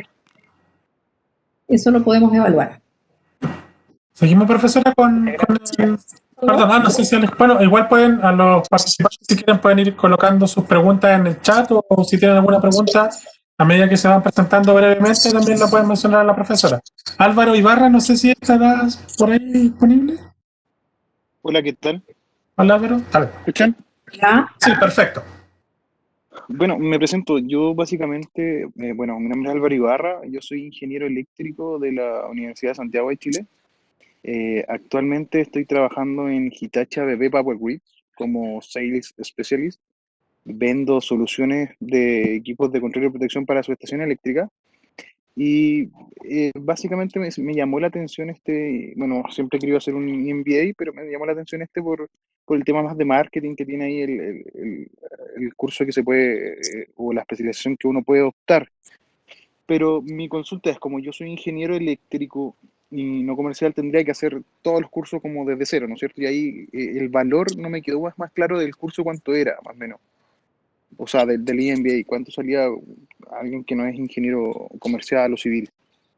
eso lo podemos evaluar. Seguimos, profesora, con, con el... Perdón, ah, no sé si les... Bueno, igual pueden, a los participantes, si quieren, pueden ir colocando sus preguntas en el chat o, o si tienen alguna pregunta, a medida que se van presentando brevemente, también la pueden mencionar a la profesora. Álvaro Ibarra, no sé si estará por ahí disponible. Hola, ¿qué tal? Hola, Álvaro. ¿Me escuchan? ¿Ya? Sí, perfecto. Bueno, me presento. Yo básicamente, eh, bueno, mi nombre es Álvaro Ibarra, yo soy ingeniero eléctrico de la Universidad de Santiago de Chile. Eh, actualmente estoy trabajando en Hitachi A B P Power Grid, como Sales Specialist, vendo soluciones de equipos de control y protección para subestación eléctrica. Y eh, básicamente me, me llamó la atención este, bueno, siempre he querido hacer un M B A, pero me llamó la atención este por, por el tema más de marketing que tiene ahí el, el, el, el curso que se puede, eh, o la especialización que uno puede optar. Pero mi consulta es, como yo soy ingeniero eléctrico y no comercial, tendría que hacer todos los cursos como desde cero, ¿no es cierto? Y ahí eh, el valor no me quedó más, más claro del curso cuánto era, más o menos. O sea, del, del M B A, ¿cuánto salía alguien que no es ingeniero comercial o civil?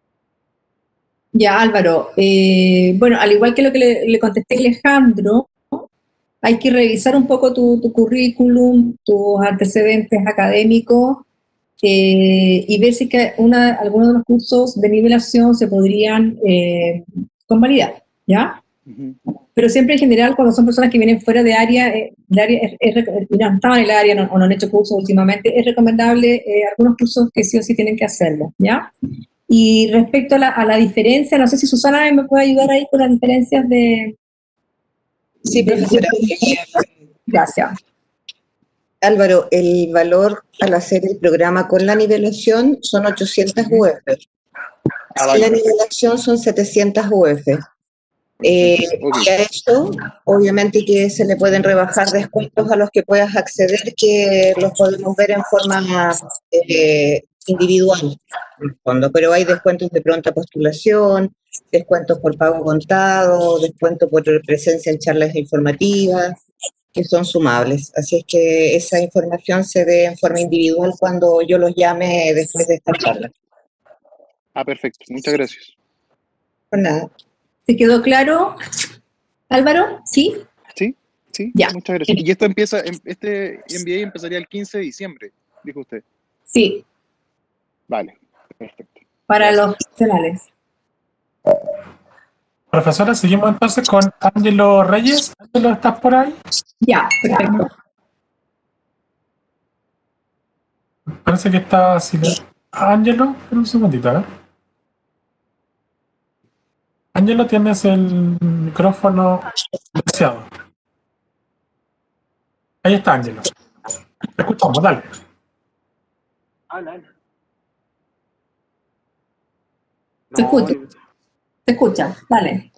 Ya, Álvaro, eh, bueno, al igual que lo que le, le contesté a Alejandro, ¿no? Hay que revisar un poco tu, tu currículum, tus antecedentes académicos, eh, y ver si que una, algunos de los cursos de nivelación se podrían eh, convalidar, ¿ya? Uh-huh. Pero siempre en general, cuando son personas que vienen fuera de área, eh, de área es, es, no estaban en el área no, o no han hecho cursos últimamente, es recomendable eh, algunos cursos que sí o sí tienen que hacerlo, ¿ya? Y respecto a la, a la diferencia, no sé si Susana me puede ayudar ahí con las diferencias de... Sí, profesora. Gracias. Álvaro, el valor al hacer el programa con la nivelación son ochocientas U F. Sin la nivelación son setecientas U F. Eh, Okay. y a esto, obviamente que se le pueden rebajar descuentos a los que puedas acceder, que los podemos ver en forma eh, individual, en el fondo, pero hay descuentos de pronta postulación, descuentos por pago contado, descuentos por presencia en charlas informativas, que son sumables. Así es que esa información se ve en forma individual cuando yo los llame después de esta charla. Ah, perfecto. Muchas gracias. Por nada. ¿Te quedó claro, Álvaro? ¿Sí? Sí, sí, Ya. muchas gracias. Y esto empieza, este M B A empezaría el quince de diciembre, dijo usted. Sí, Vale, perfecto. para Gracias. los profesionales. Profesora, seguimos entonces con Ángelo Reyes. Ángelo, ¿estás por ahí? Ya, perfecto. Parece que está silenciado. Ángelo, espera un segundito, a ver. Ángelo, tienes el micrófono silenciado. Ahí está Ángelo. Te escuchamos, dale. Habla. Te escucho. Te escucha, dale.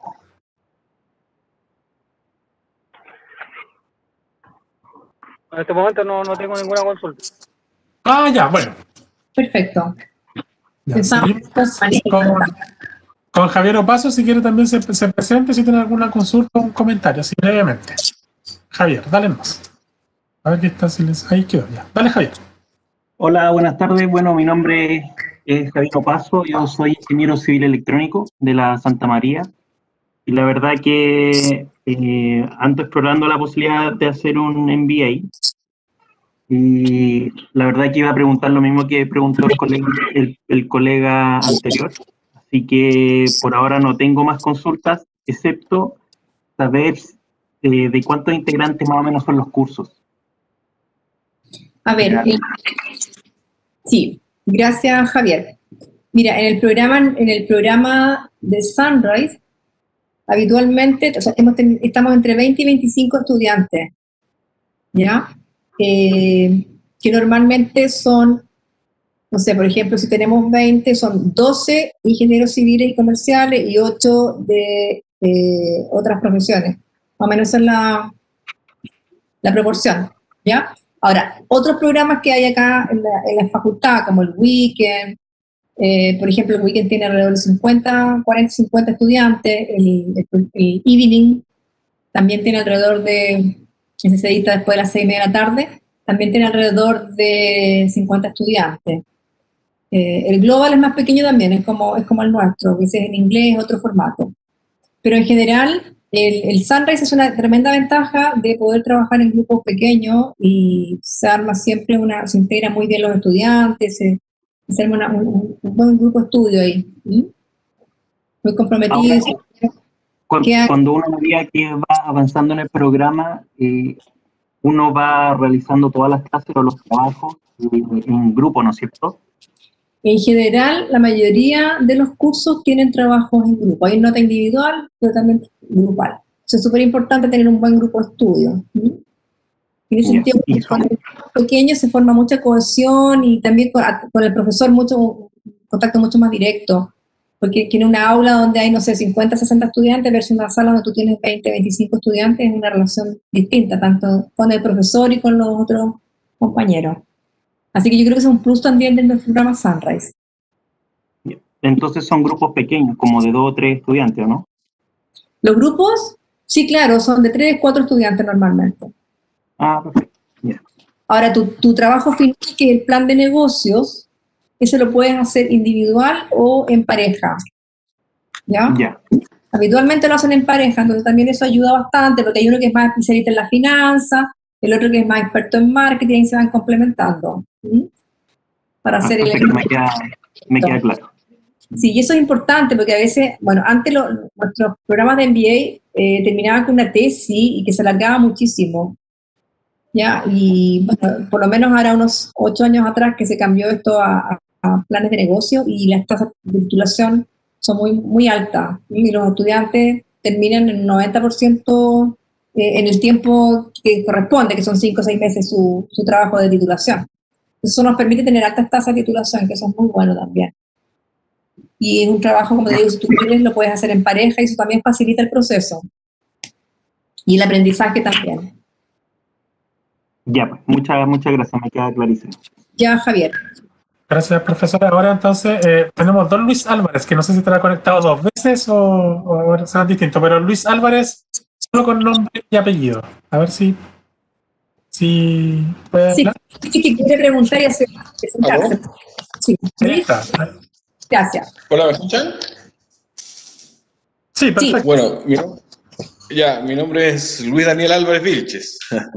En este momento no, no tengo ninguna consulta. Ah, ya, bueno. Perfecto. Ya, Pensamos seguimos con, con Javier Opaso, si quiere también se, se presente, si tiene alguna consulta o un comentario, así brevemente. Javier, dale más. A ver qué está silenciado. Ahí quedó ya. Dale, Javier. Hola, buenas tardes. Bueno, mi nombre es Javier Opaso, yo soy ingeniero civil electrónico de la Santa María. Y la verdad que eh, ando explorando la posibilidad de hacer un M B A. Y la verdad que iba a preguntar lo mismo que preguntó el colega, el, el colega anterior. Así que por ahora no tengo más consultas, excepto saber eh, de cuántos integrantes más o menos son los cursos. A ver, eh, sí, gracias Javier. Mira, en el programa, en el programa de Sunrise, habitualmente, o sea, hemos ten, estamos entre veinte y veinticinco estudiantes, ¿ya? Eh, que normalmente son, no sé, por ejemplo, si tenemos veinte, son doce ingenieros civiles y comerciales y ocho de eh, otras profesiones. Más o menos esa es la, la proporción, ¿ya? Ahora, otros programas que hay acá en la, en la facultad, como el Weekend, eh, por ejemplo, el Weekend tiene alrededor de cincuenta, cuarenta, cincuenta estudiantes, el, el, el Evening también tiene alrededor de, ese se edita después de las seis y media de la tarde, también tiene alrededor de cincuenta estudiantes. Eh, el Global es más pequeño también, es como, es como el nuestro, que es en inglés, otro formato. Pero en general, el, el Sunrise es una tremenda ventaja de poder trabajar en grupos pequeños y se arma siempre una, se integra muy bien los estudiantes, se, se arma una, un, un buen grupo de estudio ahí. ¿sí? Muy comprometido. Ahora, cuando, cuando uno veía que va avanzando en el programa, eh, uno va realizando todas las clases o los trabajos eh, en grupo, ¿no es cierto? En general, la mayoría de los cursos tienen trabajos en grupo. Hay nota individual, pero también grupal. Eso es súper importante tener un buen grupo de estudio. ¿sí? En ese Ya, sentido, y con son- los pequeños se forma mucha cohesión y también con, con el profesor mucho contacto mucho más directo, porque tiene una aula donde hay, no sé, cincuenta, sesenta estudiantes versus una sala donde tú tienes veinte, veinticinco estudiantes, es una relación distinta, tanto con el profesor y con los otros compañeros. Así que yo creo que es un plus también del programa Sunrise. Entonces son grupos pequeños, como de dos o tres estudiantes, ¿o no? Los grupos, sí, claro, son de tres, cuatro estudiantes normalmente. Ah, perfecto. Ya. Ahora, tu, tu trabajo final, que es el plan de negocios, ese lo puedes hacer individual o en pareja, ¿ya? Ya. Habitualmente lo hacen en pareja, entonces también eso ayuda bastante, porque hay uno que es más especialista en la finanza, el otro que es más experto en marketing, y se van complementando, ¿sí? Para Ah, hacer el perfecto, me queda, me queda claro. Sí, y eso es importante porque a veces, bueno, antes lo, nuestros programas de M B A eh, terminaban con una tesis y que se alargaba muchísimo, ¿ya? Y bueno, por lo menos ahora unos ocho años atrás que se cambió esto a, a, a planes de negocio y las tasas de titulación son muy, muy altas, ¿sí? Y los estudiantes terminan en un noventa por ciento eh, en el tiempo que corresponde, que son cinco o seis meses su, su trabajo de titulación. Eso nos permite tener altas tasas de titulación, que eso es muy bueno también. Y es un trabajo, como te digo, si tú quieres, lo puedes hacer en pareja y eso también facilita el proceso. Y el aprendizaje también. Ya, pues, muchas, muchas gracias, me queda clarísimo. Ya, Javier. Gracias, profesora. Ahora entonces eh, tenemos don Luis Álvarez, que no sé si estará conectado dos veces o, o será distinto, pero Luis Álvarez solo con nombre y apellido. A ver si, si puede Sí, hablar. sí, que quiere preguntar y hacer, presentarse. ¿Aló? Sí, Ahí Luis, está. gracias. Hola, ¿me escuchan? Sí, perfecto. Bueno, mi, nom- ya, mi nombre es Luis Daniel Álvarez Vilches.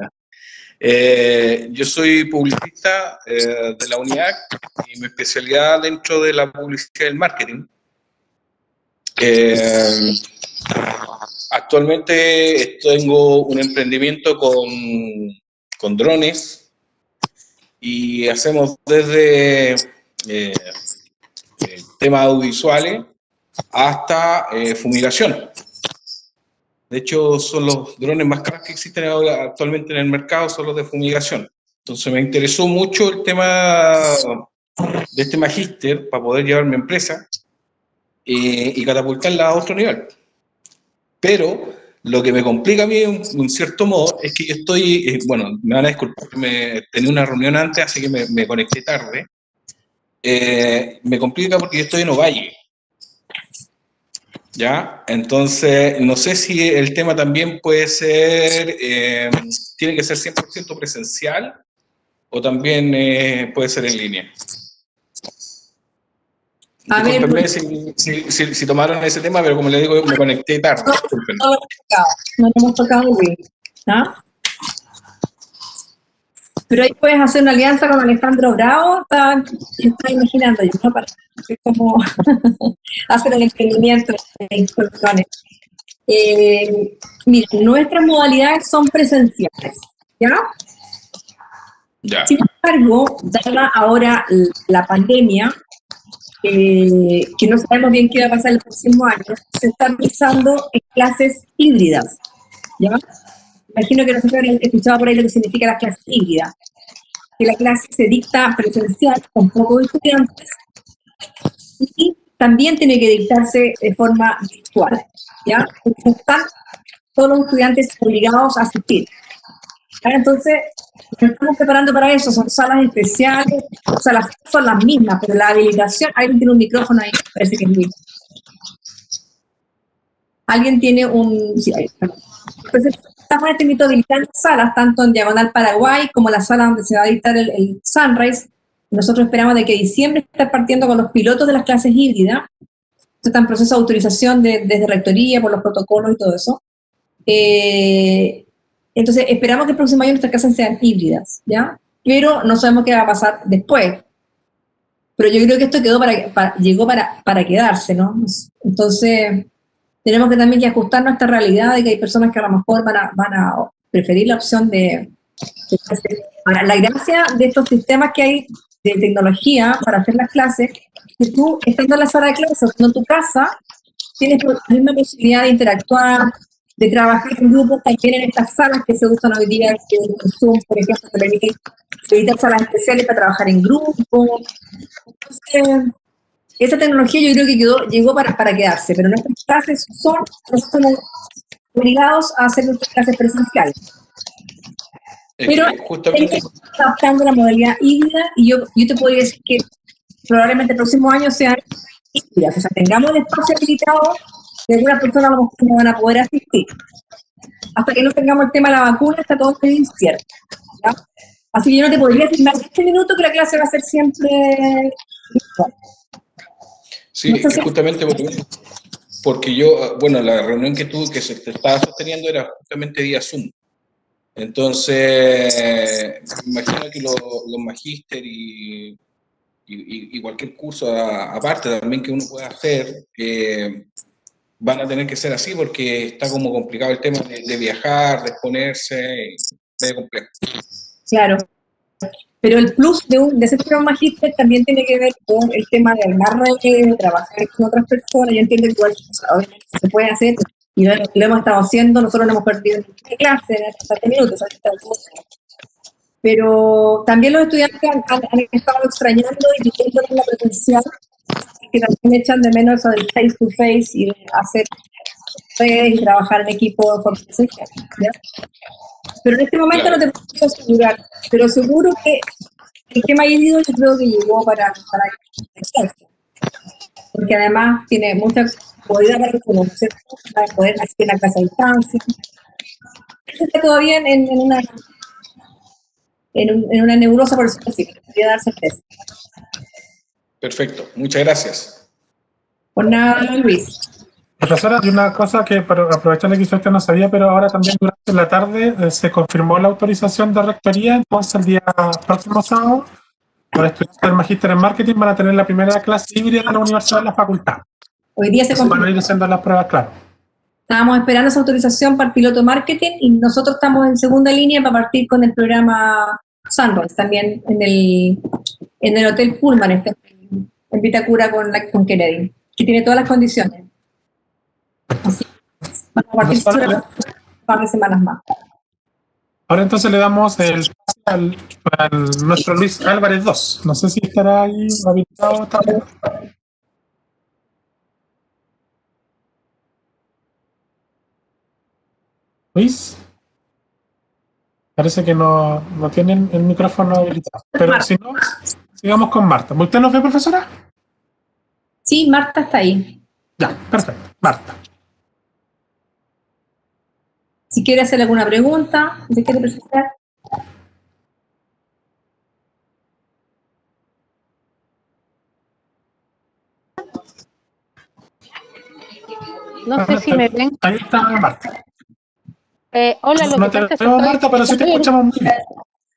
Eh, yo soy publicista eh, de la UNIAC y mi especialidad dentro de la publicidad y el marketing. Eh, actualmente tengo un emprendimiento con, con drones y hacemos desde eh, eh, temas audiovisuales hasta eh, fumigación. De hecho, son los drones más caros que existen ahora, actualmente en el mercado, son los de fumigación. Entonces me interesó mucho el tema de este magíster para poder llevar mi empresa eh, y catapultarla a otro nivel. Pero lo que me complica a mí, en un cierto modo, es que yo estoy, eh, bueno, me van a disculpar, me, tenía una reunión antes, así que me, me conecté tarde. Eh, me complica porque yo estoy en Ovalle. ¿Ya? Entonces, no sé si el tema también puede ser, eh, tiene que ser cien por ciento presencial o también eh, puede ser en línea. A ver, Discúlpenme Luis, si, si, si, si tomaron ese tema, pero como les digo, me conecté tarde. Discúlpenme. no lo hemos tocado, no lo hemos tocado, Luis. ¿Ah? Pero ahí puedes hacer una alianza con Alejandro Bravo, estaba, estaba imaginando yo, ¿no? Para es como hacer el emprendimiento de instrucciones. Eh, mira, nuestras modalidades son presenciales, ¿ya? Ya. Sin embargo, dada ahora la pandemia, eh, que no sabemos bien qué va a pasar el próximo año, se están realizando en clases híbridas, ¿ya? Imagino que nosotros hemos escuchado por ahí lo que significa las clases híbridas, que la clase se dicta presencial con pocos estudiantes y también tiene que dictarse de forma virtual, ¿ya? Porque están todos los estudiantes obligados a asistir. ¿Ya? Entonces, nos estamos preparando para eso, son salas especiales, o sea, las son las mismas, pero la habilitación, alguien tiene un micrófono ahí, parece que es Luis. Alguien tiene un... Sí, ahí, perdón. Entonces, estamos en este mito habilitando salas, tanto en Diagonal Paraguay como la sala donde se va a dictar el, el Sunrise. Nosotros esperamos de que diciembre estar partiendo con los pilotos de las clases híbridas. Esto está en proceso de autorización de, desde Rectoría por los protocolos y todo eso. Eh, entonces, esperamos que el próximo año nuestras clases sean híbridas, ¿ya? Pero no sabemos qué va a pasar después. Pero yo creo que esto quedó para, para, llegó para, para quedarse, ¿no? Entonces, tenemos que también que ajustar nuestra realidad de que hay personas que a lo mejor van a, van a preferir la opción de, de clase. Ahora, la gracia de estos sistemas que hay de tecnología para hacer las clases, que tú, estando en la sala de clases o en tu casa, tienes la misma posibilidad de interactuar, de trabajar en grupos también en estas salas que se usan hoy día, que en Zoom, por ejemplo, se permiten editar salas especiales para trabajar en grupo. Entonces, esa tecnología yo creo que quedó, llegó para, para quedarse, pero nuestras clases son, nosotros somos obligados a hacer nuestras clases presenciales. Es Pero que justamente... estamos adaptando la modalidad híbrida y yo, yo te podría decir que probablemente el próximo año sean híbridas, o sea, tengamos el espacio habilitado y algunas personas a lo mejor no van a poder asistir. Hasta que no tengamos el tema de la vacuna, está todo muy incierto, ¿ya? Así que yo no te podría decir más de este minuto que la clase va a ser siempre virtual. Sí, No sé si- justamente porque, porque yo, bueno, la reunión que tuve, que se estaba sosteniendo era justamente vía Zoom. Entonces, me imagino que los, los magíster y, y, y cualquier curso a, aparte también que uno pueda hacer, eh, van a tener que ser así porque está como complicado el tema de, de viajar, de exponerse, y medio complejo. Claro. Pero el plus de, un, de ser un magíster también tiene que ver con el tema de armar redes, de trabajar con otras personas. Yo entiendo que igual, obviamente se puede hacer, y lo, lo hemos estado haciendo, nosotros no hemos perdido en clase en estos treinta minutos, pero también los estudiantes han, han, han estado extrañando y viviendo la presencial, que también echan de menos eso del face to face y de hacer redes y trabajar en equipo con presencial, ¿ya? Pero en este momento Claro. no te puedo asegurar, pero seguro que el tema híbrido yo creo que llegó para, para quedarse, porque además tiene mucha comodidad para conocer, para poder asistir a casa a distancia. Eso está todavía en, en una en, un, en una nebulosa, por eso sí, voy a dar certeza. Perfecto, muchas gracias. Por nada, Luis. Profesora, hay una cosa que para aprovechando que usted no sabía, pero ahora también durante la tarde eh, se confirmó la autorización de rectoría, entonces el día próximo sábado los estudiantes del Magíster en Marketing van a tener la primera clase híbrida de la Universidad de la Facultad. Hoy día se Entonces, van a confirmó. ir haciendo las pruebas, claro. Estábamos esperando esa autorización para el piloto marketing y nosotros estamos en segunda línea para partir con el programa Sunrise, también en el, en el Hotel Pullman, este, en Vitacura con, la, con Kennedy, que tiene todas las condiciones. Así, vamos a partir Profesora, un par de semanas más. ahora entonces le damos el pase al, al nuestro Luis Álvarez dos. No sé si estará ahí habilitado también. Luis. Parece que no, no tienen el micrófono habilitado. Pero si no, sigamos con Marta. ¿Usted nos ve, profesora? Sí, Marta está ahí. Ya, perfecto. Marta. Si quiere hacer alguna pregunta, si quiere presentar. No sé si me ven. Ahí está Marta. Eh, hola, lo No que te pasa es que veo, estoy- Marta, pero sí te estoy- escuchamos muy bien.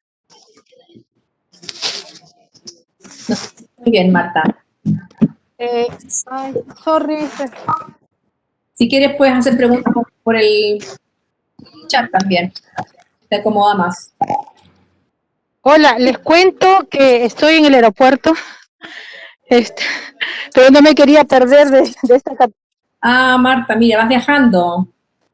Muy bien, Marta. Eh, ay, sorry. Si quieres, puedes hacer preguntas por, por el chat también. Te acomoda más. Hola, les cuento que estoy en el aeropuerto, este, pero no me quería perder de, de esta cap- Ah, Marta, mira, vas viajando.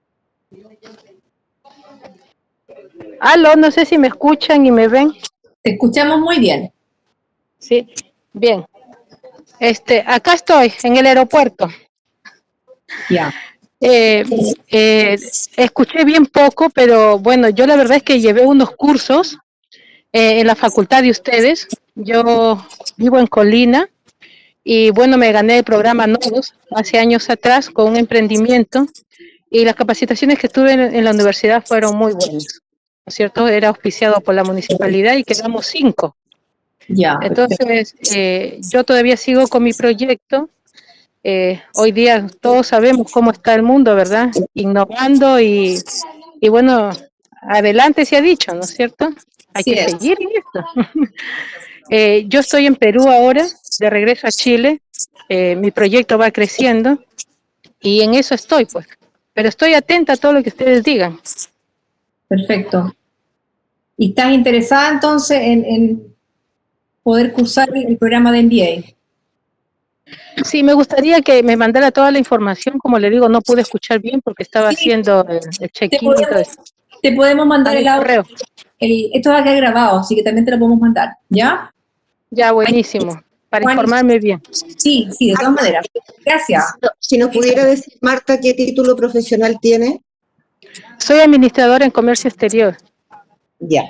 Aló, no sé si me escuchan y me ven. Te escuchamos muy bien. Sí, bien. Este, acá estoy, en el aeropuerto. Ya. Eh, eh, escuché bien poco, pero bueno, yo la verdad es que llevé unos cursos eh, en la facultad de ustedes. Yo vivo en Colina y bueno, me gané el programa Nodos hace años atrás con un emprendimiento y las capacitaciones que tuve en, en la universidad fueron muy buenas, ¿no es cierto? Era auspiciado por la municipalidad y quedamos cinco. Ya. Entonces, eh, yo todavía sigo con mi proyecto. Eh, hoy día todos sabemos cómo está el mundo, ¿verdad? Innovando y, y bueno, adelante se ha dicho, ¿no es cierto? Hay Sí que es. seguir en esto. eh, yo estoy en Perú ahora, de regreso a Chile. Eh, mi proyecto va creciendo y en eso estoy, pues. Pero estoy atenta a todo lo que ustedes digan. Perfecto. ¿Y estás interesada entonces en, en poder cursar el programa de M B A? Sí, me gustaría que me mandara toda la información. Como le digo, no pude escuchar bien porque estaba Sí, haciendo el, el te check-in y todo podemos, eso. te podemos A mandar mi el audio. correo. El, esto va a quedar grabado, así que también te lo podemos mandar, ¿ya? Ya, buenísimo. Para Juan, informarme bien. Sí, sí, de todas maneras. Gracias. si nos pudiera decir, Marta, qué título profesional tiene. Soy administradora en comercio exterior. Ya.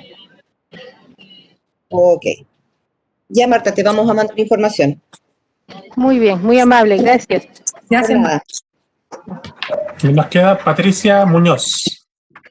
Ok. Ya, Marta, te vamos a mandar información. Muy bien, muy amable, gracias. Se Por hacen nada. Y nos queda Patricia Muñoz.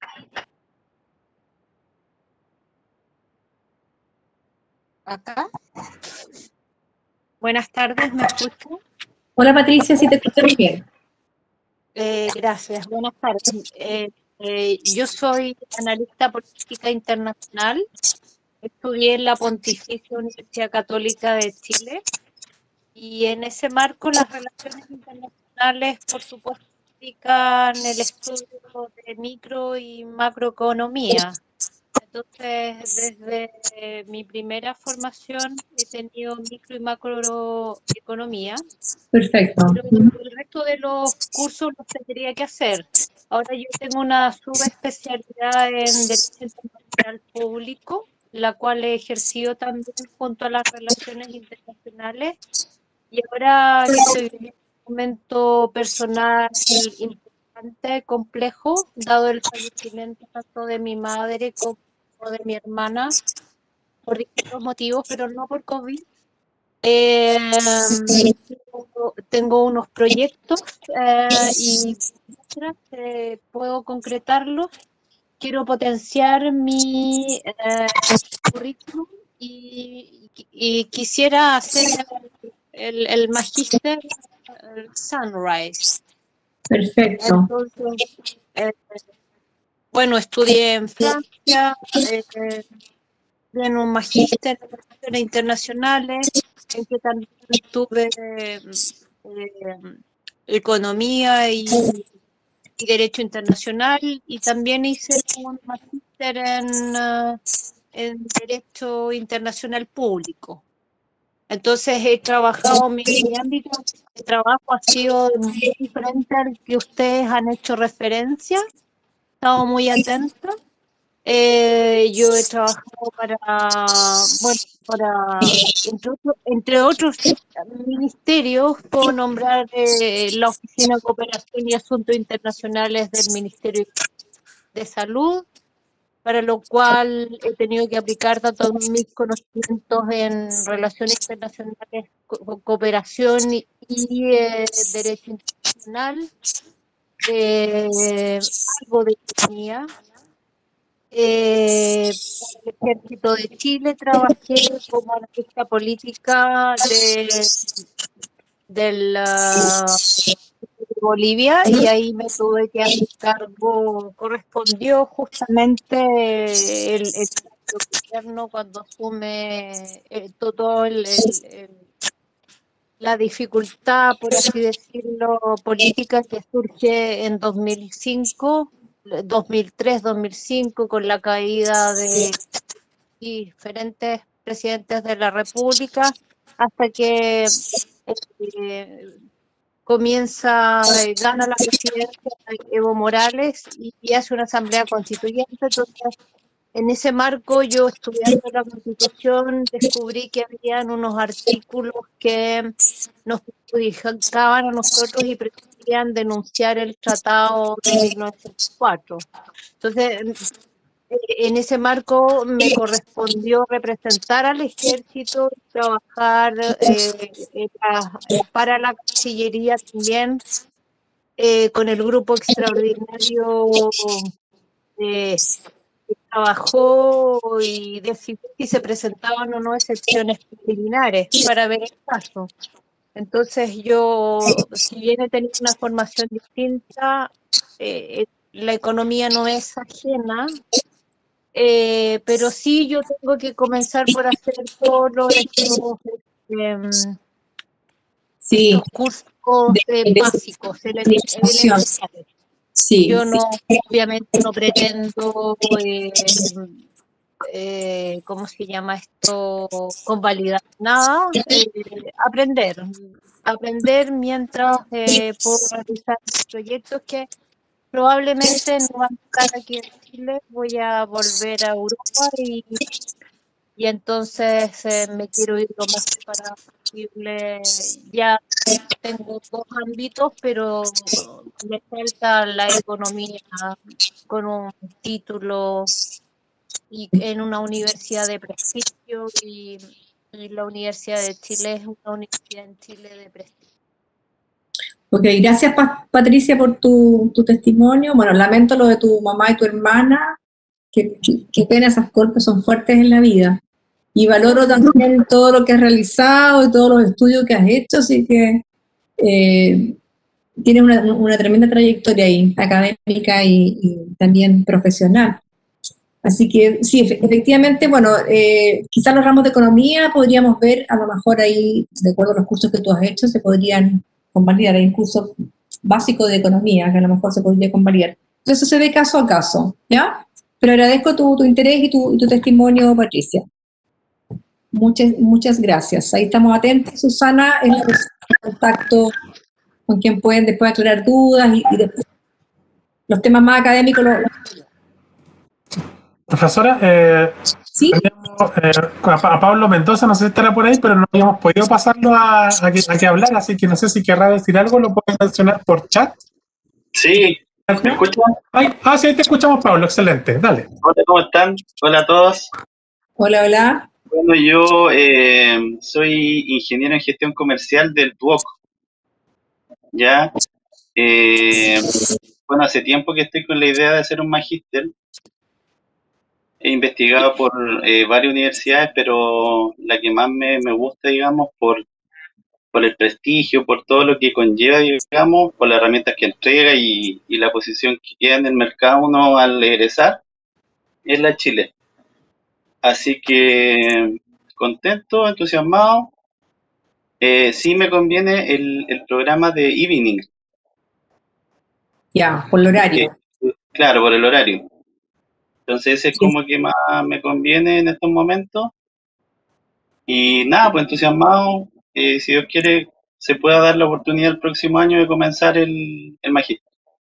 ¿Acá? Buenas tardes, ¿me escuchan? Hola Patricia, si te escuchamos bien. Eh, gracias, buenas tardes. Eh, eh, yo soy analista política internacional. Estudié en la Pontificia Universidad Católica de Chile y en ese marco las relaciones internacionales, por supuesto, implican el estudio de micro y macroeconomía. Entonces, desde eh, mi primera formación he tenido micro y macroeconomía, Perfecto. pero el resto de los cursos los tendría que hacer. Ahora yo tengo una subespecialidad en Derecho Internacional Público, la cual he ejercido también junto a las relaciones internacionales, y ahora que estoy viviendo un momento personal importante, complejo, dado el fallecimiento tanto de mi madre como de mi hermana, por distintos motivos, pero no por COVID. Eh, tengo, tengo unos proyectos eh, y mientras eh, puedo concretarlos, quiero potenciar mi eh, currículum y, y quisiera hacer el, el magíster el Sunrise. Perfecto. Entonces, eh, bueno, estudié en Francia, eh, en un magíster en relaciones internacionales, en que también tuve eh, economía y, y derecho internacional, y también hice un magíster en, uh, en derecho internacional público. Entonces he trabajado, mi, mi ámbito de trabajo ha sido muy diferente al que ustedes han hecho referencia. He estado muy atenta. Eh, yo he trabajado para, bueno, para, entre, otro, entre otros ministerios, puedo nombrar eh, la Oficina de Cooperación y Asuntos Internacionales del Ministerio de Salud, para lo cual he tenido que aplicar tanto mis conocimientos en relaciones internacionales, co cooperación y, y eh, derecho internacional, eh, algo de economía. Eh, el Ejército de Chile trabajé como analista política de, de, la, de Bolivia, y ahí me tuve que hacer cargo, correspondió justamente el, el gobierno cuando asume eh, todo el, el, el, la dificultad, por así decirlo, política que surge en dos mil cinco, dos mil tres, dos mil cinco, con la caída de diferentes presidentes de la República, hasta que eh, comienza, eh, gana la presidencia Evo Morales y, y hace una asamblea constituyente. Entonces, en ese marco, yo estudiando la Constitución, descubrí que habían unos artículos que nos perjudicaban a nosotros y pretendían denunciar el Tratado de mil novecientos cuatro. Entonces, en ese marco me correspondió representar al ejército y trabajar eh, la, para la Cancillería también, eh, con el grupo extraordinario de trabajó y decidió si se presentaban o no excepciones preliminares para ver el caso. Entonces yo, si bien he tenido una formación distinta, eh, la economía no es ajena, eh, pero sí yo tengo que comenzar por hacer todos estos, eh, Sí. estos cursos eh, De, de, básicos, de elementales. Sí. Yo no, obviamente no pretendo, eh, eh, ¿cómo se llama esto? Convalidar nada, eh, aprender. aprender mientras eh, puedo realizar proyectos que probablemente no van a estar aquí en Chile. Voy a volver a Europa y, y entonces eh, me quiero ir lo más preparada posible. Ya tengo dos ámbitos, pero me falta la economía con un título y en una universidad de prestigio, y, y la Universidad de Chile es una universidad en Chile de prestigio. Ok, gracias Pa- Patricia por tu, tu testimonio. Bueno, lamento lo de tu mamá y tu hermana, que, que, que pena, esas golpes son fuertes en la vida. Y valoro también todo lo que has realizado y todos los estudios que has hecho, así que eh, tienes una, una tremenda trayectoria ahí, académica y, y también profesional. Así que sí, efectivamente, bueno, eh, quizás los ramos de economía podríamos ver, a lo mejor ahí, de acuerdo a los cursos que tú has hecho, se podrían convalidar. Hay un curso básico de economía que a lo mejor se podría convalidar. Entonces eso se ve caso a caso, ¿ya? Pero agradezco tu, tu interés y tu, y tu testimonio, Patricia. Muchas, muchas gracias. Ahí estamos atentos. Susana es la persona de contacto con quien pueden después aclarar dudas y, y después los temas más académicos los, los Profesora, eh, ¿sí? teníamos, eh, a, a Pablo Mendoza, no sé si estará por ahí, pero no habíamos podido pasarlo a, a, que, a que hablar, así que no sé si querrá decir algo, lo pueden mencionar por chat. Sí, ¿me escuchan? Ay, ah, sí, ahí te escuchamos, Pablo, excelente, dale. Hola, ¿cómo están? Hola a todos. Hola, hola. Bueno, yo eh, soy ingeniero en gestión comercial del D U O C. Ya, eh, bueno, hace tiempo que estoy con la idea de hacer un magíster. He investigado por eh, varias universidades, pero la que más me, me gusta, digamos, por, por el prestigio, por todo lo que conlleva, digamos, por las herramientas que entrega y, y la posición que queda en el mercado uno al egresar, es la Chile. Así que contento, entusiasmado. Eh, sí me conviene el, el programa de evening. Ya, por el horario. Eh, claro, por el horario. Entonces ese es como que más me conviene en estos momentos. Y nada, pues entusiasmado. Eh, si Dios quiere, se pueda dar la oportunidad el próximo año de comenzar el, el magíster.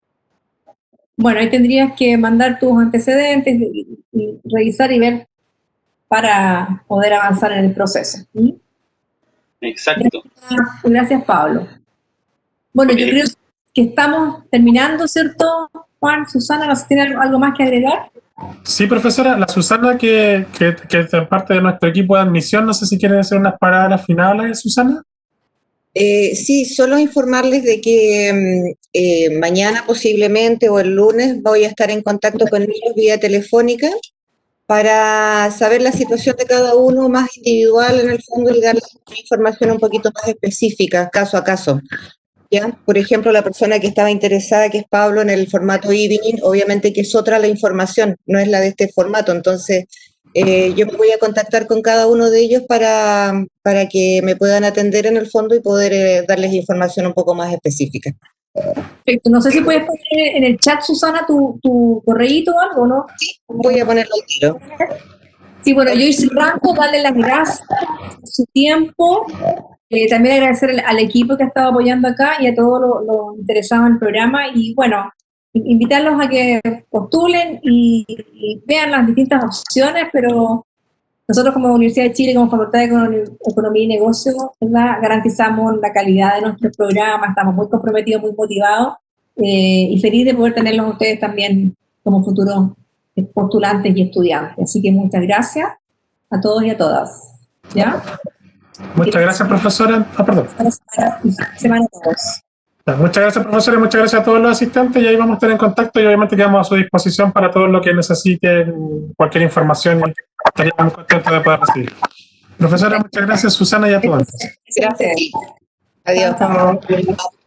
Bueno, ahí tendrías que mandar tus antecedentes y, y revisar y ver para poder avanzar en el proceso. ¿Sí? Exacto. Gracias, gracias, Pablo. Bueno, okay. Yo creo que estamos terminando, ¿cierto, Juan? Susana, ¿no tiene algo más que agregar? Sí, profesora, la Susana que, que, que es parte de nuestro equipo de admisión, no sé si quiere hacer unas palabras finales, Susana. Eh, sí, solo informarles de que eh, mañana posiblemente o el lunes voy a estar en contacto con ellos vía telefónica para saber la situación de cada uno más individual en el fondo y darles información un poquito más específica, caso a caso. ¿Ya? Por ejemplo, la persona que estaba interesada, que es Pablo, en el formato evening, obviamente que es otra la información, no es la de este formato, entonces eh, yo me voy a contactar con cada uno de ellos para, para que me puedan atender en el fondo y poder eh, darles información un poco más específica. Perfecto, no sé si puedes poner en el chat, Susana, tu, tu correíto o algo, ¿no? Sí, voy a ponerlo al tiro. Sí, bueno, yo hice rango, darle las gracias por su tiempo. Eh, también agradecer al, al equipo que ha estado apoyando acá y a todos los lo interesados en el programa. Y bueno, invitarlos a que postulen y, y vean las distintas opciones, pero nosotros como Universidad de Chile, como Facultad de Economía, Economía y Negocios, ¿verdad?, garantizamos la calidad de nuestro programa, estamos muy comprometidos, muy motivados eh, y feliz de poder tenerlos a ustedes también como futuros postulantes y estudiantes. Así que muchas gracias a todos y a todas. ¿Ya? Muchas gracias, profesora. Ah, perdón. Semana a todos. Muchas gracias, profesora, y muchas gracias a todos los asistentes, y ahí vamos a estar en contacto y obviamente quedamos a su disposición para todo lo que necesiten, cualquier información, y estaríamos muy contentos de poder recibir. Profesora, muchas gracias, Susana, y a todos. Gracias. Adiós. Chao.